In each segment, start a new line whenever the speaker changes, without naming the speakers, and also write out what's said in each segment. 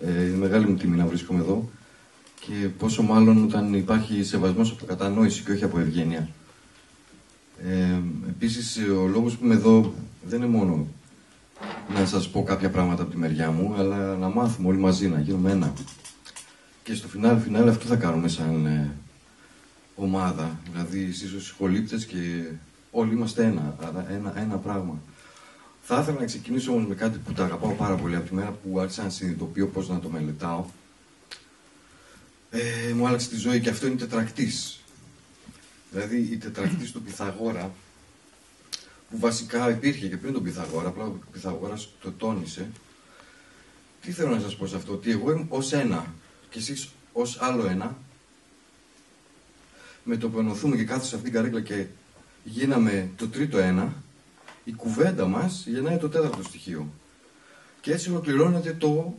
Είναι μεγάλη μου τιμή να βρίσκομαι εδώ και πόσο μάλλον όταν υπάρχει σεβασμός από κατανόηση και όχι από ευγένεια. Επίσης, ο λόγος που είμαι εδώ δεν είναι μόνο να σας πω κάποια πράγματα από τη μεριά μου, αλλά να μάθουμε όλοι μαζί, να γίνουμε ένα. Και στο φινάλε αυτό θα κάνουμε σαν ομάδα. Δηλαδή, εσείς ως σχολήπτες και όλοι είμαστε ένα πράγμα. Θα ήθελα να ξεκινήσω όμως με κάτι που τα αγαπάω πάρα πολύ. Από τη μέρα που άρχισα να συνειδητοποιώ πώς να το μελετάω, μου άλλαξε τη ζωή και αυτό είναι η τετρακτής. Δηλαδή η τετρακτής του Πυθαγόρα, που βασικά υπήρχε και πριν τον Πυθαγόρα, απλά ο Πυθαγόρας το τόνισε. Τι θέλω να σας πω σε αυτό, ότι εγώ είμαι ως ένα και εσείς ως άλλο ένα, με το που ενωθούμε και κάθεσα σε αυτήν την καρέκλα και γίναμε το τρίτο ένα, η κουβέντα μας γεννάει το τέταρτο στοιχείο. Και έτσι ολοκληρώνεται το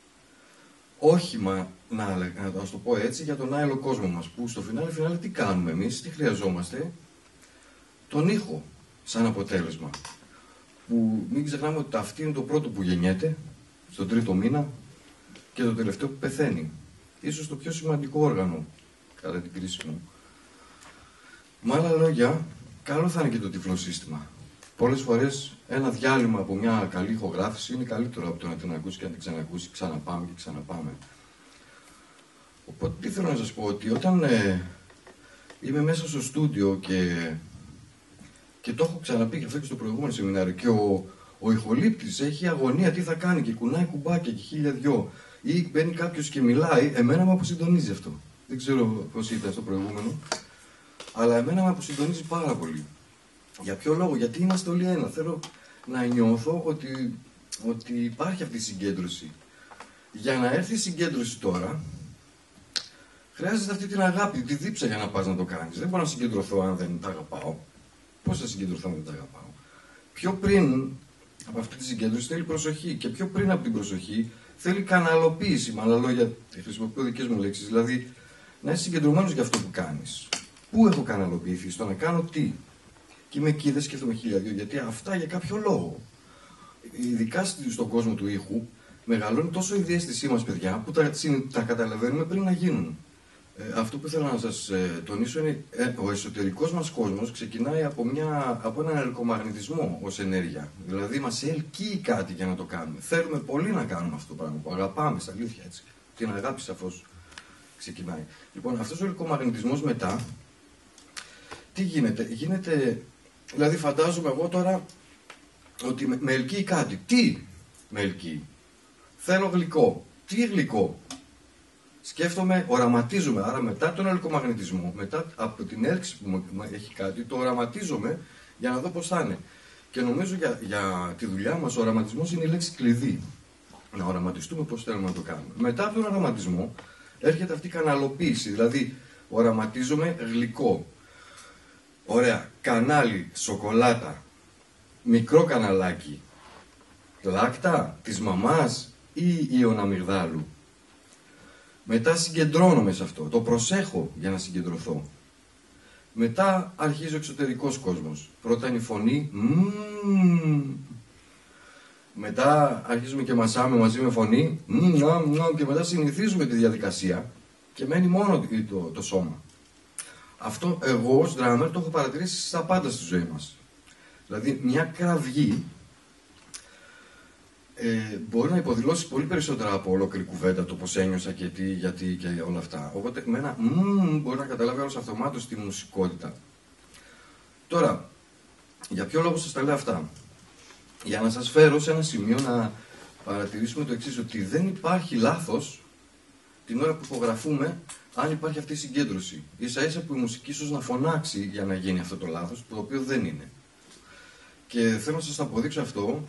όχημα, να το πω έτσι, για τον άλλο κόσμο μας. Που στο φινάλε τι κάνουμε εμείς, τι χρειαζόμαστε? Τον ήχο σαν αποτέλεσμα. Που μην ξεχνάμε ότι αυτή είναι το πρώτο που γεννιέται, στον τρίτο μήνα, και το τελευταίο που πεθαίνει. Ίσως το πιο σημαντικό όργανο, κατά την κρίση μου. Με άλλα λόγια, καλό θα είναι και το τυφλό σύστημα. Πολλές φορές ένα διάλειμμα από μια καλή ηχογράφηση είναι καλύτερο από το να την ακούσει και να την ξανακούσει, ξαναπάμε και ξαναπάμε. Οπότε τι θέλω να σας πω, ότι όταν είμαι μέσα στο στούντιο και το έχω ξαναπεί και αυτό και στο προηγούμενο σεμινάριο και ο ηχολήπτης έχει αγωνία τι θα κάνει και κουνάει κουμπάκια και χίλια δυο ή μπαίνει κάποιος και μιλάει, εμένα με αποσυντονίζει αυτό. Δεν ξέρω πώς ήταν στο προηγούμενο, αλλά εμένα με αποσυντονίζει πάρα πολύ. Για ποιο λόγο? Γιατί είμαστε όλοι ένα. Θέλω να νιώθω ότι υπάρχει αυτή η συγκέντρωση. Για να έρθει η συγκέντρωση τώρα, χρειάζεται αυτή την αγάπη, τη δίψα για να πας να το κάνεις. Δεν μπορώ να συγκεντρωθώ αν δεν τα αγαπάω. Πώς θα συγκεντρωθώ αν δεν τα αγαπάω? Πιο πριν από αυτή τη συγκέντρωση θέλει προσοχή και πιο πριν από την προσοχή θέλει καναλοποίηση. Με άλλα λόγια, χρησιμοποιώ δικές μου λέξεις, δηλαδή να είσαι συγκεντρωμένος για αυτό που κάνεις. Πού έχω καναλοποιηθεί? Στο να κάνω τι? Και είμαι εκεί, δεν σκέφτομαι χίλια δυο, γιατί αυτά για κάποιο λόγο. Ειδικά στον κόσμο του ήχου, μεγαλώνει τόσο η διαίσθησή μας, παιδιά, που τα καταλαβαίνουμε πριν να γίνουν. Αυτό που ήθελα να σας τονίσω είναι ο εσωτερικός μας κόσμος ξεκινάει από έναν ελκομαγνητισμό ως ενέργεια. Δηλαδή μας ελκύει κάτι για να το κάνουμε. Θέλουμε πολύ να κάνουμε αυτό το πράγμα που αγαπάμε, στα αλήθεια έτσι. Την αγάπη σαφώς ξεκινάει. Λοιπόν, αυτός ο ελκομαγνητισμός μετά, τι γίνεται, δηλαδή φαντάζομαι εγώ τώρα ότι με ελκύει κάτι. Τι με ελκύει? Θέλω γλυκό. Τι γλυκό? Σκέφτομαι, οραματίζομαι. Άρα μετά τον ελκομαγνητισμό, μετά από την έλξη που μου έχει κάτι, το οραματίζομαι για να δω πώς θα είναι. Και νομίζω για τη δουλειά μας ο οραματισμός είναι η λέξη κλειδί. Να οραματιστούμε πώς θέλουμε να το κάνουμε. Μετά από τον οραματισμό έρχεται αυτή η καναλοποίηση. Δηλαδή οραματίζομαι γλυκό. Ωραία, κανάλι, σοκολάτα, μικρό καναλάκι, λάκτα της μαμάς ή ιοναμυγδάλου. Μετά συγκεντρώνομαι σε αυτό, το προσέχω για να συγκεντρωθώ. Μετά αρχίζει ο εξωτερικός κόσμος. Πρώτα είναι η φωνή, μετά αρχίζουμε και μασάμε μαζί με φωνή, και μετά συνηθίζουμε τη διαδικασία και μένει μόνο το σώμα. Αυτό εγώ ως drummer το έχω παρατηρήσει στα πάντα στη ζωή μας. Δηλαδή μια κραυγή μπορεί να υποδηλώσει πολύ περισσότερα από ολόκληρη κουβέντα το πώς ένιωσα και τι, γιατί και όλα αυτά. Οπότε με ένα μπορεί να καταλάβει όλος αυτομάτως τη μουσικότητα. Τώρα, για ποιο λόγο σας τα λέω αυτά? Για να σας φέρω σε ένα σημείο να παρατηρήσουμε το εξής, ότι δεν υπάρχει λάθος την ώρα που υπογραφούμε, αν υπάρχει αυτή η συγκέντρωση. Ίσα ίσα που η μουσική ίσως να φωνάξει για να γίνει αυτό το λάθος, το οποίο δεν είναι. Και θέλω να σας το αποδείξω αυτό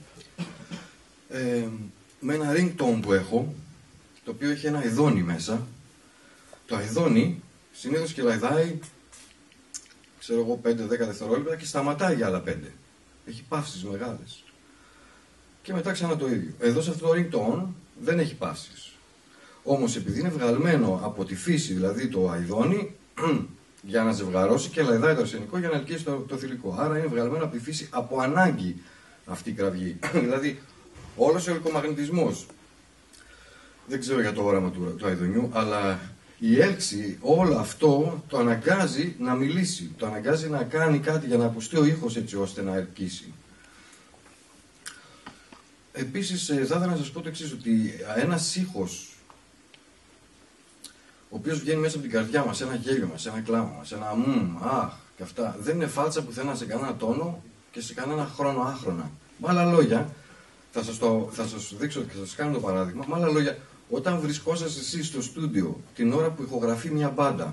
με ένα ringtone που έχω, το οποίο έχει ένα αηδόνι μέσα. Το αηδόνι συνήθως κελαϊδάει, ξέρω εγώ, 5-10 δευτερόλεπτα και σταματάει για άλλα 5. Έχει παύσεις μεγάλες. Και μετά ξανά το ίδιο. Εδώ σε αυτό το ringtone δεν έχει παύσεις. Όμως επειδή είναι βγαλμένο από τη φύση, δηλαδή το αηδόνι, για να ζευγαρώσει και λαϊδάει το αρσενικό για να ελκύσει το θηλυκό. Άρα είναι βγαλμένο από τη φύση από ανάγκη αυτή η κραυγή. Δηλαδή όλος ο ελκομαγνητισμός Δεν ξέρω για το όραμα του Αηδονιού, αλλά η έλξη όλο αυτό το αναγκάζει να μιλήσει, το αναγκάζει να κάνει κάτι για να ακουστεί ο ήχος έτσι ώστε να ελκύσει. Επίσης θα ήθελα να σας πω το εξής, ότι ένας ήχος ο οποίος βγαίνει μέσα από την καρδιά μας, ένα γέλιο μας, ένα κλάμα μας, ένα αχ και αυτά, δεν είναι φάλτσα πουθενά σε κανένα τόνο και σε κανένα χρόνο άχρονα. Με άλλα λόγια, θα σας δείξω και θα σας κάνω το παράδειγμα, με άλλα λόγια, όταν βρισκόσαστε εσείς στο στούντιο την ώρα που ηχογραφεί μια μπάντα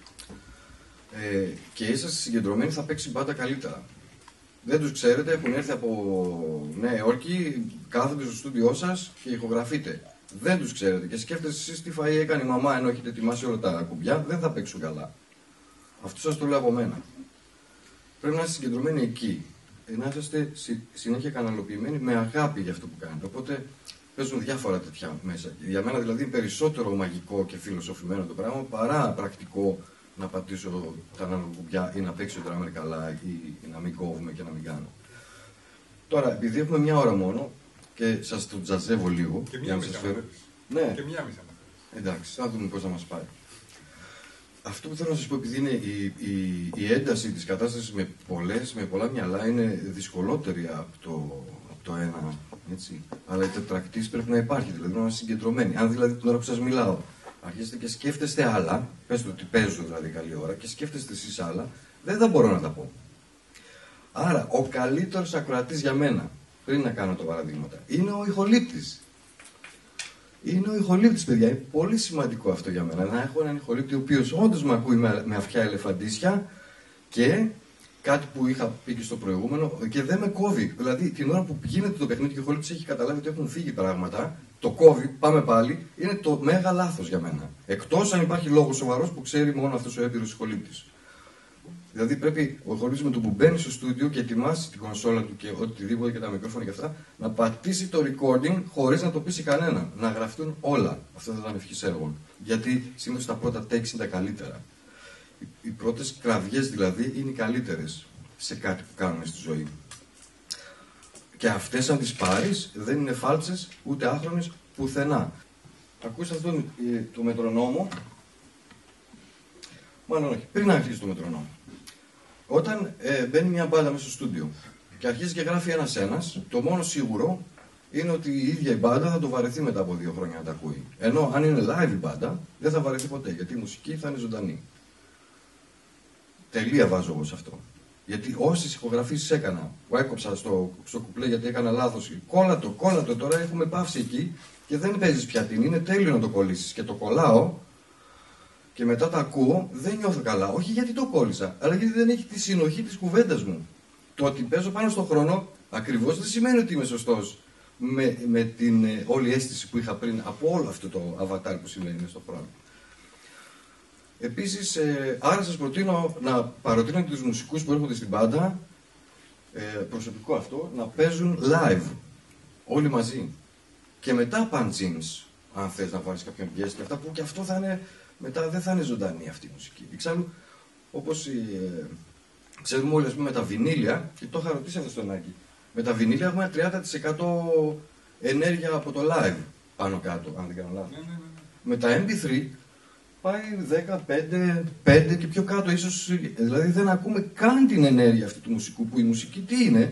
και είσαστε συγκεντρωμένοι, θα παίξει μπάντα καλύτερα. Δεν τους ξέρετε, έχουν έρθει από Νέα Υόρκη, κάθονται στο στούντιό σας και ηχογραφείτε. Δεν τους ξέρετε και σκέφτεστε εσείς τι φαΐ έκανε η μαμά ενώ έχετε ετοιμάσει όλα τα κουμπιά, δεν θα παίξουν καλά. Αυτό σας το λέω από μένα. Πρέπει να είστε συγκεντρωμένοι εκεί. Να είστε συνέχεια καναλοποιημένοι με αγάπη για αυτό που κάνετε. Οπότε παίζουν διάφορα τέτοια μέσα. Για μένα δηλαδή είναι περισσότερο μαγικό και φιλοσοφημένο το πράγμα παρά πρακτικό να πατήσω τα αναλογικουμπιά ή να παίξει ο ντράμερ καλά ή να μην κόβουμε και να μην κάνω. Τώρα, επειδή έχουμε μια ώρα μόνο και σας το τζαζεύω λίγο.
Και μία μισή.
Ναι.
Και μία μισή.
Εντάξει, θα δούμε πώς θα μας πάει. Αυτό που θέλω να σας πω, επειδή είναι η ένταση της κατάστασης με πολλά μυαλά είναι δυσκολότερη από το ένα, έτσι. Αλλά η τετρακτής πρέπει να υπάρχει, δηλαδή να είμαστε συγκεντρωμένοι. Αν δηλαδή την ώρα που σας μιλάω αρχίσετε και σκέφτεστε άλλα, πέστε ότι παίζω δηλαδή καλή ώρα και σκέφτεστε εσείς άλλα, δεν θα μπορώ να τα πω. Άρα, ο καλύτερος ακροατής για μένα, πριν να κάνω τα παραδείγματα, είναι ο ηχολήπτης. Είναι ο ηχολήπτης, παιδιά. Είναι πολύ σημαντικό αυτό για μένα. Να έχω έναν ηχολήπτη ο οποίος όντως με ακούει με αυτιά ελεφαντίσια και κάτι που είχα πει και στο προηγούμενο και δεν με κόβει. Δηλαδή την ώρα που γίνεται το παιχνίδι και ο ηχολήπτης έχει καταλάβει ότι έχουν φύγει πράγματα, το κόβει, πάμε πάλι, είναι το μέγα λάθος για μένα. Εκτός αν υπάρχει λόγος σοβαρός που ξέρει μόνο αυτός ο έμπειρος ηχολήπτης. Δηλαδή πρέπει ο ηχολήπτης με το που μπαίνει στο στούντιο και ετοιμάσει την κονσόλα του και οτιδήποτε και τα μικρόφωνα και αυτά, να πατήσει το recording χωρίς να το πείσει κανέναν. Να γραφτούν όλα. Αυτό θα ήταν ευχής έργων. Γιατί συνήθως τα πρώτα takes είναι τα καλύτερα. Οι πρώτες κραυγές δηλαδή είναι οι καλύτερες σε κάτι που κάνουμε στη ζωή. Και αυτές αν τις πάρεις δεν είναι φάλτσες ούτε άχρονες πουθενά. Ακούστε αυτό το μετρονόμο. Μάλλον όχι, πριν αρχίσει το μετρονόμο. Όταν μπαίνει μια μπάντα μέσα στο στούντιο και αρχίζει και γράφει ένας-ένας, το μόνο σίγουρο είναι ότι η ίδια η μπάντα θα το βαρεθεί μετά από 2 χρόνια να τα ακούει. Ενώ αν είναι live η μπάντα, δεν θα βαρεθεί ποτέ, γιατί η μουσική θα είναι ζωντανή. Τελεία βάζω εγώ σε αυτό. Γιατί όσες ηχογραφήσεις έκανα, που έκοψα στο κουπλέ γιατί έκανα λάθος, κόλλατο, τώρα έχουμε πάυσει εκεί και δεν παίζεις πια την, είναι τέλειο να το κολλήσεις. Και το κολλάω και μετά τα ακούω, δεν νιώθω καλά. Όχι γιατί το κόλλησα, αλλά γιατί δεν έχει τη συνοχή της κουβέντας μου. Το ότι παίζω πάνω στον χρόνο ακριβώς δεν σημαίνει ότι είμαι σωστός με την όλη αίσθηση που είχα πριν από όλο αυτό το αβατάρ που σημαίνει μέσα στον χρόνο. Επίσης, άρα σας προτείνω να παροτρύνετε τους μουσικούς που έρχονται στην μπάντα, προσωπικό αυτό, να παίζουν live, όλοι μαζί. Και μετά punch-ins, αν θες να βάλεις κάποιον guest και αυτά, που και αυτό θα είναι, μετά δεν θα είναι ζωντανή αυτή η μουσική. Εξάλλου, όπως ξέρουμε όλοι, ας πούμε, με τα βινίλια, και το είχα ρωτήσει αυτό στον Άκη, με τα βινίλια έχουμε 30% ενέργεια από το live πάνω κάτω, αν δεν κάνω λάθος. Με τα MP3 πάει 15 και πιο κάτω ίσως, δηλαδή δεν ακούμε καν την ενέργεια αυτή του μουσικού, που η μουσική τι είναι?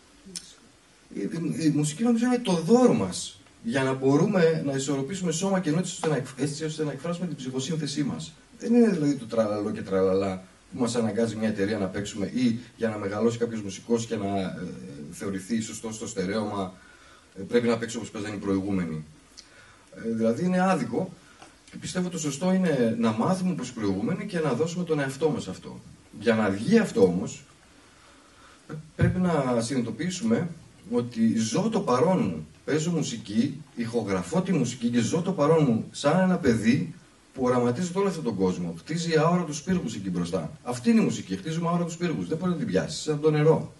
Η μουσική νομίζω είναι το δώρο μας, για να μπορούμε να ισορροπήσουμε σώμα και νόηση έτσι ώστε να εκφράσουμε την ψυχοσύνθεσή μας. Δεν είναι δηλαδή το τραλαλό και τραλαλά που μας αναγκάζει μια εταιρεία να παίξουμε ή για να μεγαλώσει κάποιος μουσικός και να θεωρηθεί σωστό στο στερέωμα πρέπει να παίξει όπως παίζανε οι προηγούμενοι. Δηλαδή είναι άδικο. Και πιστεύω το σωστό είναι να μάθουμε όπως οι προηγούμενοι και να δώσουμε τον εαυτό μας αυτό. Για να βγει αυτό όμως, πρέπει να συνειδητοποιήσουμε ότι ζω το παρόν μου. Παίζω μουσική, ηχογραφώ τη μουσική και ζω το παρόν μου σαν ένα παιδί που οραματίζεται όλο αυτόν τον κόσμο. Χτίζει αόρατους πύργους εκεί μπροστά. Αυτή είναι η μουσική. Χτίζουμε αόρατους πύργους. Δεν μπορεί να την πιάσει. Σαν το νερό.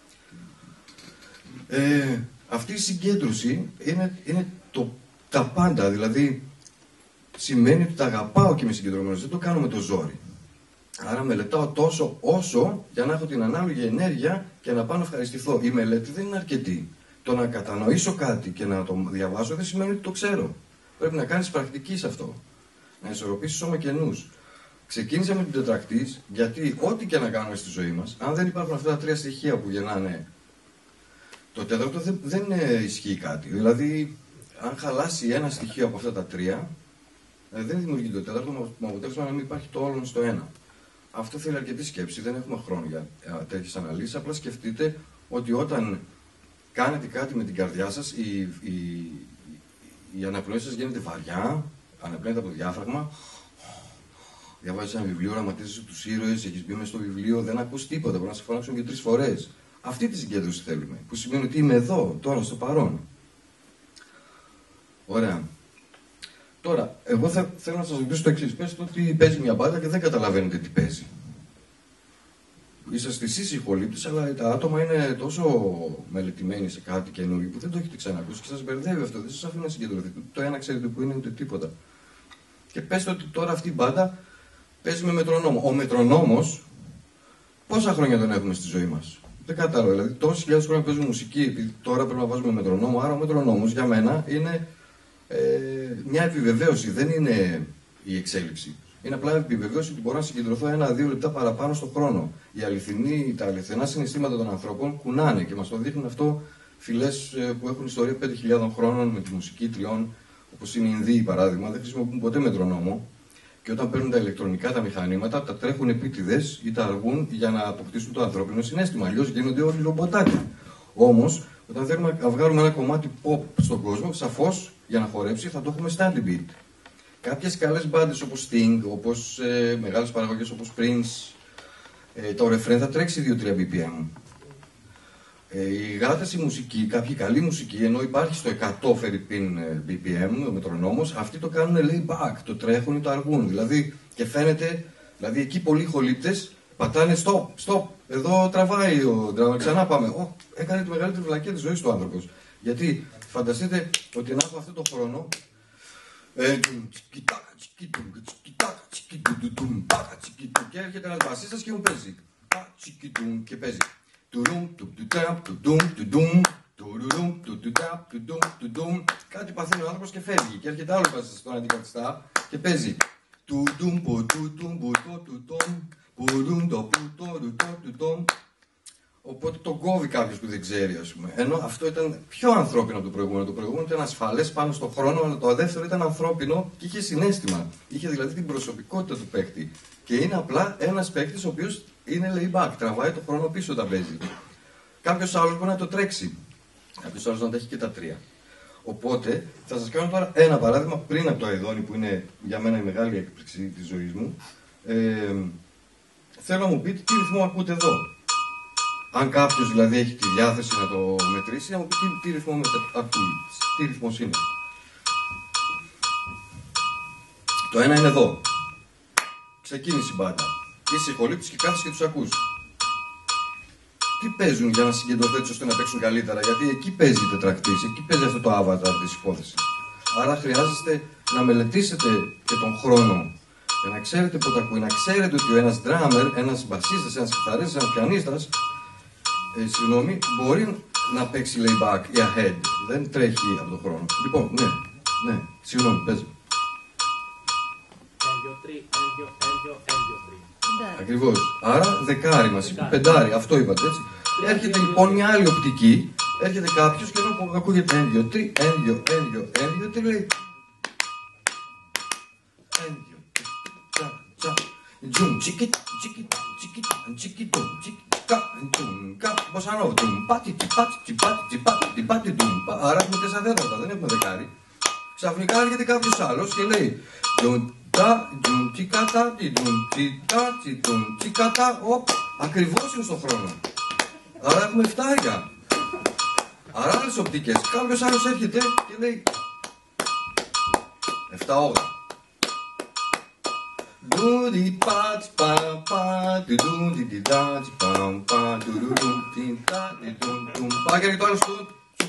Αυτή η συγκέντρωση είναι τα πάντα. Δηλαδή, σημαίνει ότι τα αγαπάω και είμαι συγκεντρωμένος. Δεν το κάνω με το ζόρι. Άρα μελετάω τόσο όσο για να έχω την ανάλογη ενέργεια και να πάω να ευχαριστηθώ. Η μελέτη δεν είναι αρκετή. Το να κατανοήσω κάτι και να το διαβάσω δεν σημαίνει ότι το ξέρω. Πρέπει να κάνεις πρακτική σε αυτό. Να ισορροπήσεις σώμα και νους. Ξεκίνησα με την τετρακτής, γιατί ό,τι και να κάνουμε στη ζωή μας, αν δεν υπάρχουν αυτά τα τρία στοιχεία που γεννάνε, το τέταρτο δεν ισχύει κάτι. Δηλαδή, αν χαλάσει ένα στοιχείο από αυτά τα τρία, δεν δημιουργεί το τέταρτο, με αποτέλεσμα να μην υπάρχει το όλον στο ένα. Αυτό θέλει αρκετή σκέψη, δεν έχουμε χρόνο για τέτοιες αναλύσεις. Απλά σκεφτείτε ότι όταν κάνετε κάτι με την καρδιά σας, η αναπνοή σας γίνεται βαριά, αναπνέεται από το διάφραγμα. Διαβάζεις ένα βιβλίο, οραματίζεσαι τους ήρωες, έχεις μπει μέσα στο βιβλίο, δεν ακούς τίποτα. Μπορεί να σε φωνάξουν και 3 φορές. Αυτή τη συγκέντρωση θέλουμε. Που σημαίνει ότι είμαι εδώ, τώρα, στο παρόν. Ωραία. Τώρα, εγώ θέλω να σας ρωτήσω το εξής. Πες ότι παίζει μια μπάντα και δεν καταλαβαίνετε τι παίζει. Είσαστε εσείς οι χολύπτες, αλλά τα άτομα είναι τόσο μελετημένοι σε κάτι καινούργιο που δεν το έχετε ξανακούσει και σας μπερδεύει αυτό. Δεν σας αφήνει να συγκεντρωθείτε. Το ένα ξέρετε που είναι ούτε τίποτα. Και πέστε ότι τώρα αυτή η μπάντα παίζει με μετρονόμο. Ο μετρονόμος, πόσα χρόνια τον έχουμε στη ζωή μας? Δεν κατάλαβα. Δηλαδή, τόσες χιλιάδες χρόνια παίζουμε μουσική, επειδή τώρα πρέπει να βάζουμε μετρονόμο. Άρα, ο μετρονόμος για μένα είναι μια επιβεβαίωση, δεν είναι η εξέλιξη. Είναι απλά επιβεβαίωση ότι μπορώ να συγκεντρωθώ 1-2 λεπτά παραπάνω στον χρόνο. Τα αληθινά συναισθήματα των ανθρώπων κουνάνε και μας το δείχνουν αυτό φυλές που έχουν ιστορία 5.000 χρόνων με τη μουσική τριών, όπως είναι οι Ινδίοι παράδειγμα, δεν χρησιμοποιούν ποτέ μετρονόμο. Και όταν παίρνουν τα ηλεκτρονικά τα μηχανήματα, τα τρέχουν επίτηδες ή τα αργούν για να αποκτήσουν το ανθρώπινο συναίσθημα. Αλλιώς γίνονται όλοι ρομποτάκια. Όμως, όταν θέλουμε να βγάλουμε ένα κομμάτι pop στον κόσμο, σαφώς για να χορέψει θα το έχουμε standing beat. Κάποιες καλές μπάντες όπως Sting, όπως μεγάλες παραγωγές όπως Prince, το ρεφρέν θα τρέξει 2-3 BPM. Οι γάτες η μουσική, κάποιοι καλή μουσική, ενώ υπάρχει στο 100 φερρυπίν BPM, ο μετρονόμος, αυτοί το κάνουν lay back, το τρέχουν ή το αργούν. Δηλαδή, και φαίνεται, δηλαδή εκεί πολλοί χολύπτες πατάνε stop, εδώ τραβάει ο drummer, ξανά πάμε. Έκανε τη μεγαλύτερη βλακία της ζωής του άνθρωπος. Γιατί φανταστείτε ότι να έχω αυτό το χρόνο. Και έρχεται ένας μπασίστας και μου παίζει. Και παίζει. Κάτι παθαίνει ο άνθρωπος και φεύγει. Και έρχεται άλλο μπασίστας τον αντικαθιστά και παίζει. Οπότε τον κόβει κάποιος που δεν ξέρει, ας πούμε. Ενώ αυτό ήταν πιο ανθρώπινο από το προηγούμενο. Το προηγούμενο ήταν ασφαλές πάνω στον χρόνο, αλλά το δεύτερο ήταν ανθρώπινο και είχε συναίσθημα. Είχε δηλαδή την προσωπικότητα του παίκτη. Και είναι απλά ένας παίκτης ο οποίος είναι lay back, τραβάει το χρόνο πίσω όταν παίζει. Κάποιος άλλος μπορεί να το τρέξει. Κάποιος άλλος να τα έχει και τα τρία. Οπότε θα σας κάνω τώρα ένα παράδειγμα πριν από το Αηδόνι που είναι για μένα η μεγάλη έκπληξη της ζωής μου. Θέλω να μου πείτε τι ρυθμό ακούτε εδώ. Αν κάποιος δηλαδή έχει τη διάθεση να το μετρήσει, να μου πει τι ρυθμό ακούει, τι ρυθμός είναι. Το ένα είναι εδώ. Ξεκίνησε η μπάντα. Είσαι χολύπτης και κάθεσαι και τους ακούς. Τι παίζουν για να συγκεντρωθείτε ώστε να παίξουν καλύτερα, γιατί εκεί παίζει η τετρακτής, εκεί παίζει αυτό το avatar της υπόθεσης. Άρα χρειάζεστε να μελετήσετε και τον χρόνο για να ξέρετε πότε ακούει, να ξέρετε ότι ένας drummer, ένας μπασίστας, ένας κιθαρίστας, ένας πιανίστας, μπορεί να παίξει layback ή ahead. Δεν τρέχει από τον χρόνο. Λοιπόν, ναι, συγγνώμη, παίζει. Ακριβώς. Άρα δεκάρι μας είπε, πεντάρι, αυτό είπατε έτσι. Έρχεται λοιπόν μια άλλη οπτική, έρχεται κάποιος και ενώ ακούγεται 1, 2, 3, 1, 2, 1, 2, 1, 2, 3 λέει 1, 2, τσα, τσα, τζουμ, τσικι, τσικι, τσικι, τσικι, τσικι, μποσανόβο, πάτι, πάτι, πάτι, άρα έχουμε 4 τέταρτα, δεν έχουμε δεκάρι. Ξαφνικά έρχεται κάποιος άλλος και λέει ακριβώς είναι στον χρόνο. Άρα έχουμε φτάρια. Άρα άλλες οπτικές. Κάποιος άλλος έρχεται και λέει 7-8. Πάει και το άλλο στο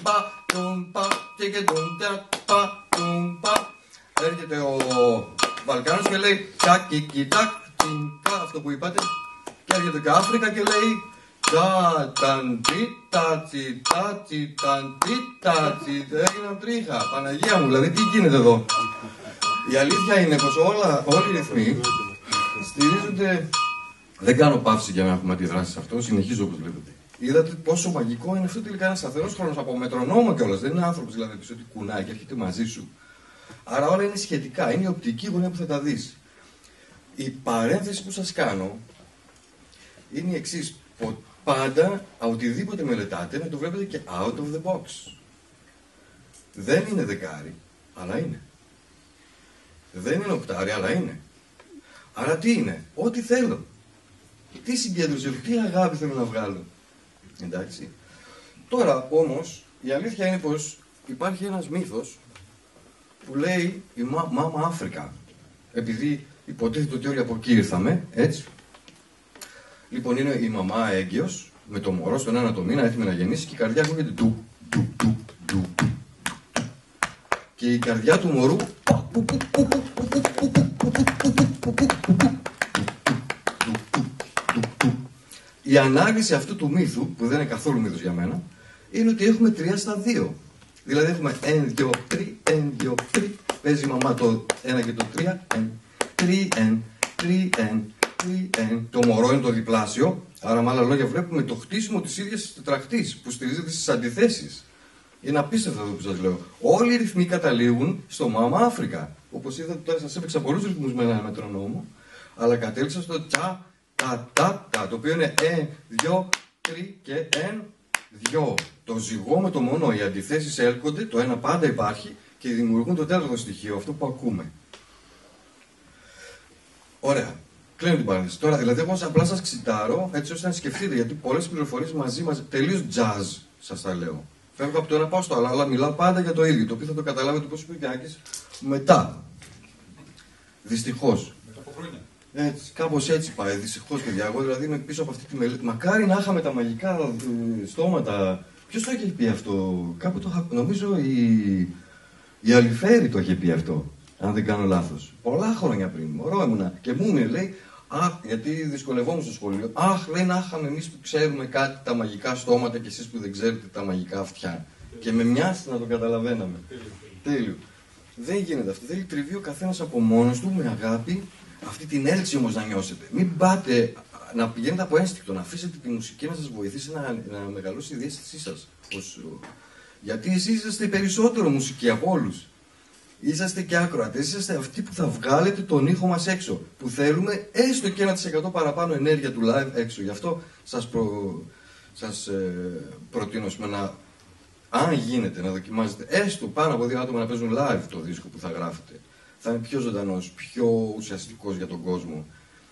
έρχεται ο Βαλκάνος και λέει τσάκι κοιτάκ τσινκά, αυτό που είπατε, και έρχεται και Αφρικα και λέει Τσάταν τίτα τσιταν τίτα τσιτα. Έγιναν τρίχα. Παναγία μου, δηλαδή τι γίνεται εδώ. Η αλήθεια είναι πως όλοι οι ρυθμοί στηρίζονται. Δεν κάνω παύση για να έχουμε αντιδράσει σε αυτό, συνεχίζω όπως βλέπετε. Είδατε πόσο μαγικό είναι αυτό τελικά, ένα σταθερός χρόνος από μετρονόμο κιόλας. Δεν είναι άνθρωπος δηλαδή πίσω ότι κουνάει και έρχεται μαζί σου. Άρα όλα είναι σχετικά, είναι η οπτική γωνία που θα τα δεις. Η παρένθεση που σας κάνω είναι η εξής. Πάντα, οτιδήποτε μελετάτε, να το βλέπετε και out of the box. Δεν είναι δεκάρι, αλλά είναι. Δεν είναι οκτάρι, αλλά είναι. Άρα τι είναι, ό,τι θέλω. Τι συγκέντρωση, τι αγάπη θέλω να βγάλω. Εντάξει. Τώρα όμως, η αλήθεια είναι πως υπάρχει ένας μύθος που λέει η Μάμα Αφρικα. Επειδή υποτίθεται ότι όλοι από εκεί ήρθαμε, έτσι. Λοιπόν, είναι η μαμά έγκυος, με το μωρό στον ένα το μήνα, έτοιμη να γεννήσει και η καρδιά ακούγεται ντου, ντου, ντου, ντου. Και η καρδιά του μωρού η ανάλυση αυτού του μύθου, που δεν είναι καθόλου μύθος για μένα, είναι ότι έχουμε 3 στα 2. Δηλαδή έχουμε 1, 2, 3, 1, 2, 3. Παίζει η μαμά το 1 και το 3. 3, 3, το μωρό είναι το διπλάσιο. Άρα, με άλλα λόγια, βλέπουμε το χτίσιμο της ίδιας τετραχτής που στηρίζεται στις αντιθέσεις. Είναι απίστευτο αυτό που σας λέω. Όλοι οι ρυθμοί καταλήγουν στο Μάμα Αφρικα. Όπως είδατε, τώρα σας έπαιξα πολλούς ρυθμούς με ένα μετρονόμο, αλλά κατέληξα στο τσα, τα, το οποίο είναι 1, 2, 3 και 1, 2. Το ζυγό με το μονό, οι αντιθέσεις έλκονται, το ένα πάντα υπάρχει και δημιουργούν το τέταρτο στοιχείο, αυτό που ακούμε. Ωραία. Κλείνω την παρένθεση. Τώρα, δηλαδή, εγώ απλά σας ξητάρω έτσι ώστε να σκεφτείτε, γιατί πολλές πληροφορίες μαζί, τελείως jazz σας τα λέω. Φεύγω από το ένα, πάω στο άλλο, αλλά μιλάω πάντα για το ίδιο, το οποίο θα το καταλάβετε πώς είπε ο Γιάκης μετά. Δυστυχώς.
Μετά από χρόνια.
Έτσι, κάπως έτσι πάει, δυστυχώς, παιδιά. Εγώ δηλαδή είμαι πίσω από αυτή τη μελέτη. Μακάρι να είχαμε τα μαγικά στόματα. Ποιος το είχε πει αυτό, κάπου το είχα. Νομίζω η Αλιφέρη το είχε πει αυτό, αν δεν κάνω λάθος. Πολλά χρόνια πριν. Μωρό ήμουνα και μου λέει, αχ, γιατί δυσκολευόμουν στο σχολείο. Αχ, λέει, να είχαμε εμείς που ξέρουμε κάτι τα μαγικά στόματα και εσείς που δεν ξέρετε τα μαγικά αυτιά. Και με μοιάζει να το καταλαβαίναμε. Τέλειο. Δεν γίνεται αυτό. Θέλει τριβή ο καθένας από μόνος του, με αγάπη. Αυτή την έλξη όμως να νιώσετε. Μην πάτε να πηγαίνετε από ένστικτο, να αφήσετε τη μουσική να σας βοηθήσει να μεγαλώσει η διαίσθησή σας. Γιατί εσείς είσαστε περισσότερο μουσική από όλους. Είσαστε και άκροατες, είσαστε αυτοί που θα βγάλετε τον ήχο μας έξω. Που θέλουμε έστω και 1% παραπάνω ενέργεια του live έξω. Γι' αυτό σας προτείνω να, αν γίνεται, να δοκιμάζετε έστω πάνω από 2 άτομα να παίζουν live το δίσκο που θα γράφετε. Θα είναι πιο ζωντανός, πιο ουσιαστικός για τον κόσμο.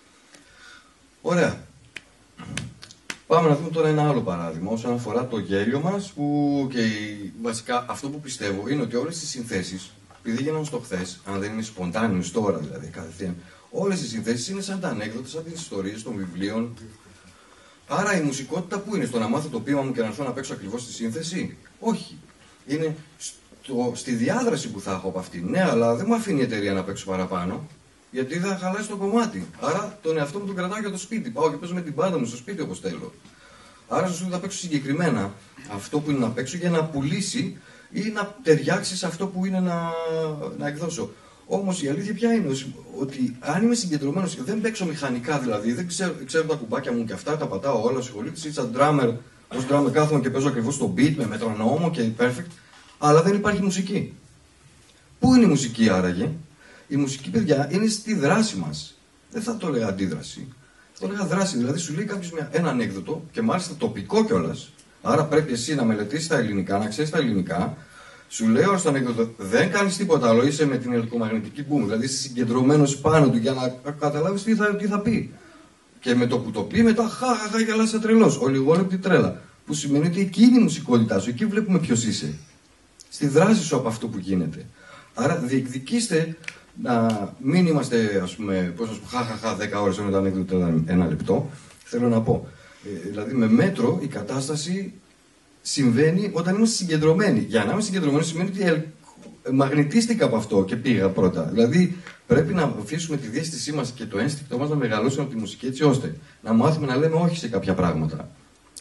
Ωραία. Πάμε να δούμε τώρα ένα άλλο παράδειγμα όσον αφορά το γέλιο μας, που και βασικά αυτό που πιστεύω είναι ότι όλες τις συνθέσεις, επειδή γίνανε στο χθες, αν δεν είναι σποντάνιους τώρα δηλαδή κατευθείαν, όλες οι συνθέσεις είναι σαν τα ανέκδοτα, σαν τις ιστορίες των βιβλίων. Άρα η μουσικότητα που είναι, στο να μάθω το ποίημα μου και να έρθω να παίξω ακριβώς τη σύνθεση? Όχι. Είναι στη διάδραση που θα έχω από αυτή. Ναι, αλλά δεν μου αφήνει η εταιρεία να παίξω παραπάνω, γιατί θα χαλάσει το κομμάτι. Άρα τον εαυτό μου τον κρατάω για το σπίτι. Πάω και παίζω με την μπάντα μου στο σπίτι όπως θέλω. Άρα στο σπίτι θα παίξω συγκεκριμένα αυτό που είναι να παίξω για να πουλήσει ή να ταιριάξει σε αυτό που είναι να εκδώσω. Όμως η αλήθεια ποια είναι, ότι αν είμαι συγκεντρωμένος και δεν παίξω μηχανικά, δηλαδή δεν ξέρω τα κουμπάκια μου και αυτά, τα πατάω όλα, ασχολείται ή σαν drummer, ως drummer κάθομαι και παίζω ακριβώς το beat με μετρονόμο και perfect, αλλά δεν υπάρχει μουσική. Πού είναι η μουσική άραγε? Η μουσική, παιδιά, είναι στη δράση μας. Δεν θα το έλεγα αντίδραση. Θα το έλεγα δράση. Δηλαδή σου λέει κάποιος ένα ανέκδοτο και μάλιστα τοπικό κιόλας. Άρα πρέπει εσύ να μελετήσεις τα ελληνικά, να ξέρεις τα ελληνικά. Σου λέει όλο το ανέκδοτο, δεν κάνεις τίποτα άλλο, είσαι με την ηλεκτρομαγνητική boom. Δηλαδή είσαι συγκεντρωμένος πάνω του για να καταλάβεις τι θα πει. Και με το που το πει, μετά χαχαχα γελάσαι τρελός. Ολιγόλεπτη τρέλα. Που σημαίνει ότι εκεί είναι η μουσικότητά σου, εκεί βλέπουμε ποιος είσαι. Στη δράση σου από αυτό που γίνεται. Άρα διεκδικήστε να μην είμαστε, ας πούμε, πώς να σου πω, χαχαχα 10 ώρες ενώ τα ανέκδοτα 1 λεπτό. Θέλω να πω. Δηλαδή με μέτρο η κατάσταση συμβαίνει όταν είμαστε συγκεντρωμένοι. Για να είμαι συγκεντρωμένοι σημαίνει ότι μαγνητίστηκα από αυτό και πήγα πρώτα. Δηλαδή πρέπει να αφήσουμε τη διαίσθησή μας και το ένστικτό μας να μεγαλώσουν από τη μουσική έτσι ώστε να μάθουμε να λέμε όχι σε κάποια πράγματα.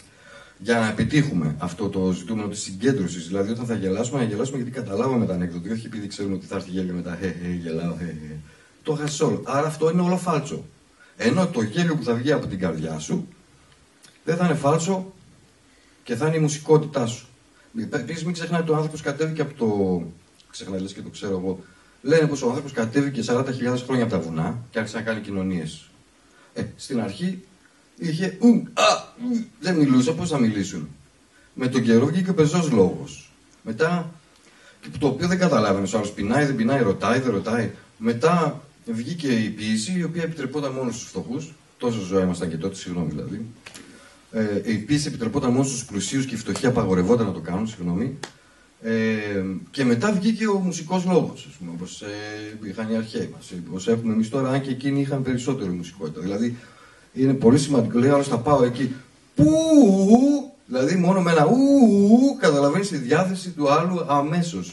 Για να επιτύχουμε αυτό το ζητούμενο της συγκέντρωσης, δηλαδή όταν θα γελάσουμε, να γελάσουμε γιατί καταλάβαμε τα ανέκδοτα, όχι επειδή ξέρουμε ότι θα έρθει γέλιο μετά, γελάω, Το χάσεις όλο. Άρα αυτό είναι όλο φάλτσο. Ενώ το γέλιο που θα βγει από την καρδιά σου δεν θα είναι φάλτσο και θα είναι η μουσικότητά σου. Επίσης, μην ξεχνάτε ότι ο άνθρωπος κατέβηκε από το. Ξεχνάει, λες και το ξέρω εγώ. Λένε πως ο άνθρωπος κατέβηκε 40.000 χρόνια από τα βουνά και άρχισε να κάνει κοινωνίες. Στην αρχή είχε δεν μιλούσε, πώς θα μιλήσουν. Με τον καιρό βγήκε ο πεζός λόγος. Μετά, το οποίο δεν καταλάβαινε, ο άλλος πεινάει, δεν πεινάει, ρωτάει, δεν ρωτάει. Μετά βγήκε η ποίηση, η οποία επιτρεπόταν μόνο στους φτωχούς. Τόσο ζώα ήμασταν και τότε, συγγνώμη δηλαδή. Η ποίηση επιτρεπόταν μόνο στους πλουσίους και οι φτωχοί απαγορευόταν να το κάνουν, συγγνώμη. Και μετά βγήκε ο μουσικός λόγος, ας πούμε, όπως είχαν οι αρχαίοι μας. Όπως έχουμε εμείς τώρα, αν και εκείνοι είχαν περισσότερη μουσικότητα. Δηλαδή, είναι πολύ σημαντικό. Λέει, άλλος θα πάω εκεί. Πού! Δηλαδή, μόνο με ένα καταλαβαίνεις τη διάθεση του άλλου αμέσως.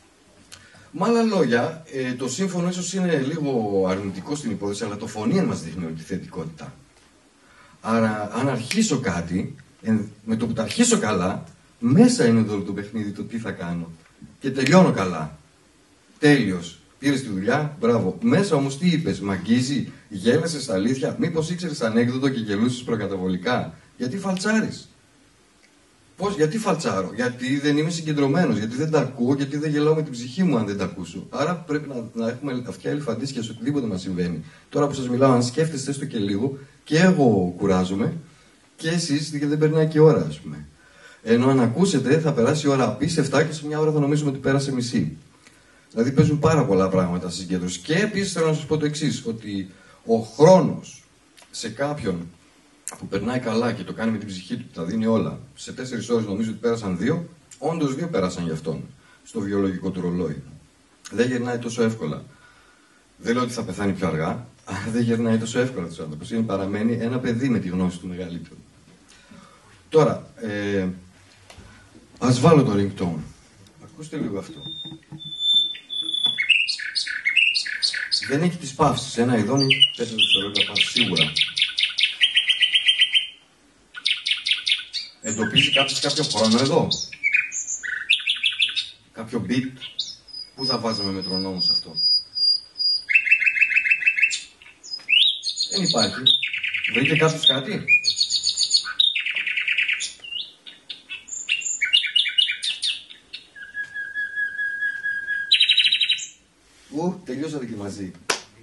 Με άλλα λόγια, το σύμφωνο ίσως είναι λίγο αρνητικό στην υπόθεση, αλλά το φωνήεν μας δείχνει όλη τη θετικότητα. Άρα, αν αρχίσω κάτι, με το που τα αρχίσω καλά, μέσα είναι εδώ το παιχνίδι, το τι θα κάνω. Και τελειώνω καλά. Τέλειος. Πήρες τη δουλειά, μπράβο. Μέσα όμως τι είπες, μ' αγγίζει, γέλασες στα αλήθεια, μήπως ήξερες ανέκδοτο και γελούσες προκαταβολικά. Γιατί φαλτσάρεις. Πώς, γιατί φαλτσάρω, γιατί δεν είμαι συγκεντρωμένος, γιατί δεν τα ακούω, γιατί δεν γελάω με την ψυχή μου αν δεν τα ακούσω. Άρα πρέπει να έχουμε αυτιά ελεφαντίσια σε οτιδήποτε μας συμβαίνει. Τώρα που σας μιλάω, αν σκέφτεστε έστω και λίγο, και εγώ κουράζομαι, και εσείς, γιατί δεν περνάει και ώρα, ας πούμε. Ενώ αν ακούσετε, θα περάσει η ώρα απίστευτα και σε μια ώρα θα νομίζουμε ότι πέρασε μισή. Δηλαδή παίζουν πάρα πολλά πράγματα στη συγκέντρωση. Και επίσης θέλω να σας πω το εξής, ότι ο χρόνος σε κάποιον που περνάει καλά και το κάνει με την ψυχή του, τα δίνει όλα, σε 4 ώρες νομίζω ότι πέρασαν 2, όντως 2 πέρασαν για αυτόν, στο βιολογικό του ρολόι. Δεν γερνάει τόσο εύκολα. Δεν λέω ότι θα πεθάνει πιο αργά, αλλά δεν γερνάει τόσο εύκολα τους άνθρωπους. Είναι παραμένει ένα παιδί με τη γνώση του μεγαλύτερου. Τώρα, ας βάλω το ringtone. Ακούστε λίγο αυτό. Δεν έχει τις παύσεις. Ένα ειδόνι, 4 δευτερόλεπτα παύση, σίγουρα. Εντοπίζει κάποιο χρόνο εδώ. Κάποιο beat. Πού θα βάζαμε μετρονόμο σε αυτό. Δεν υπάρχει. Βρήκε κάποιος κάτι. Τελειώσατε και μαζί.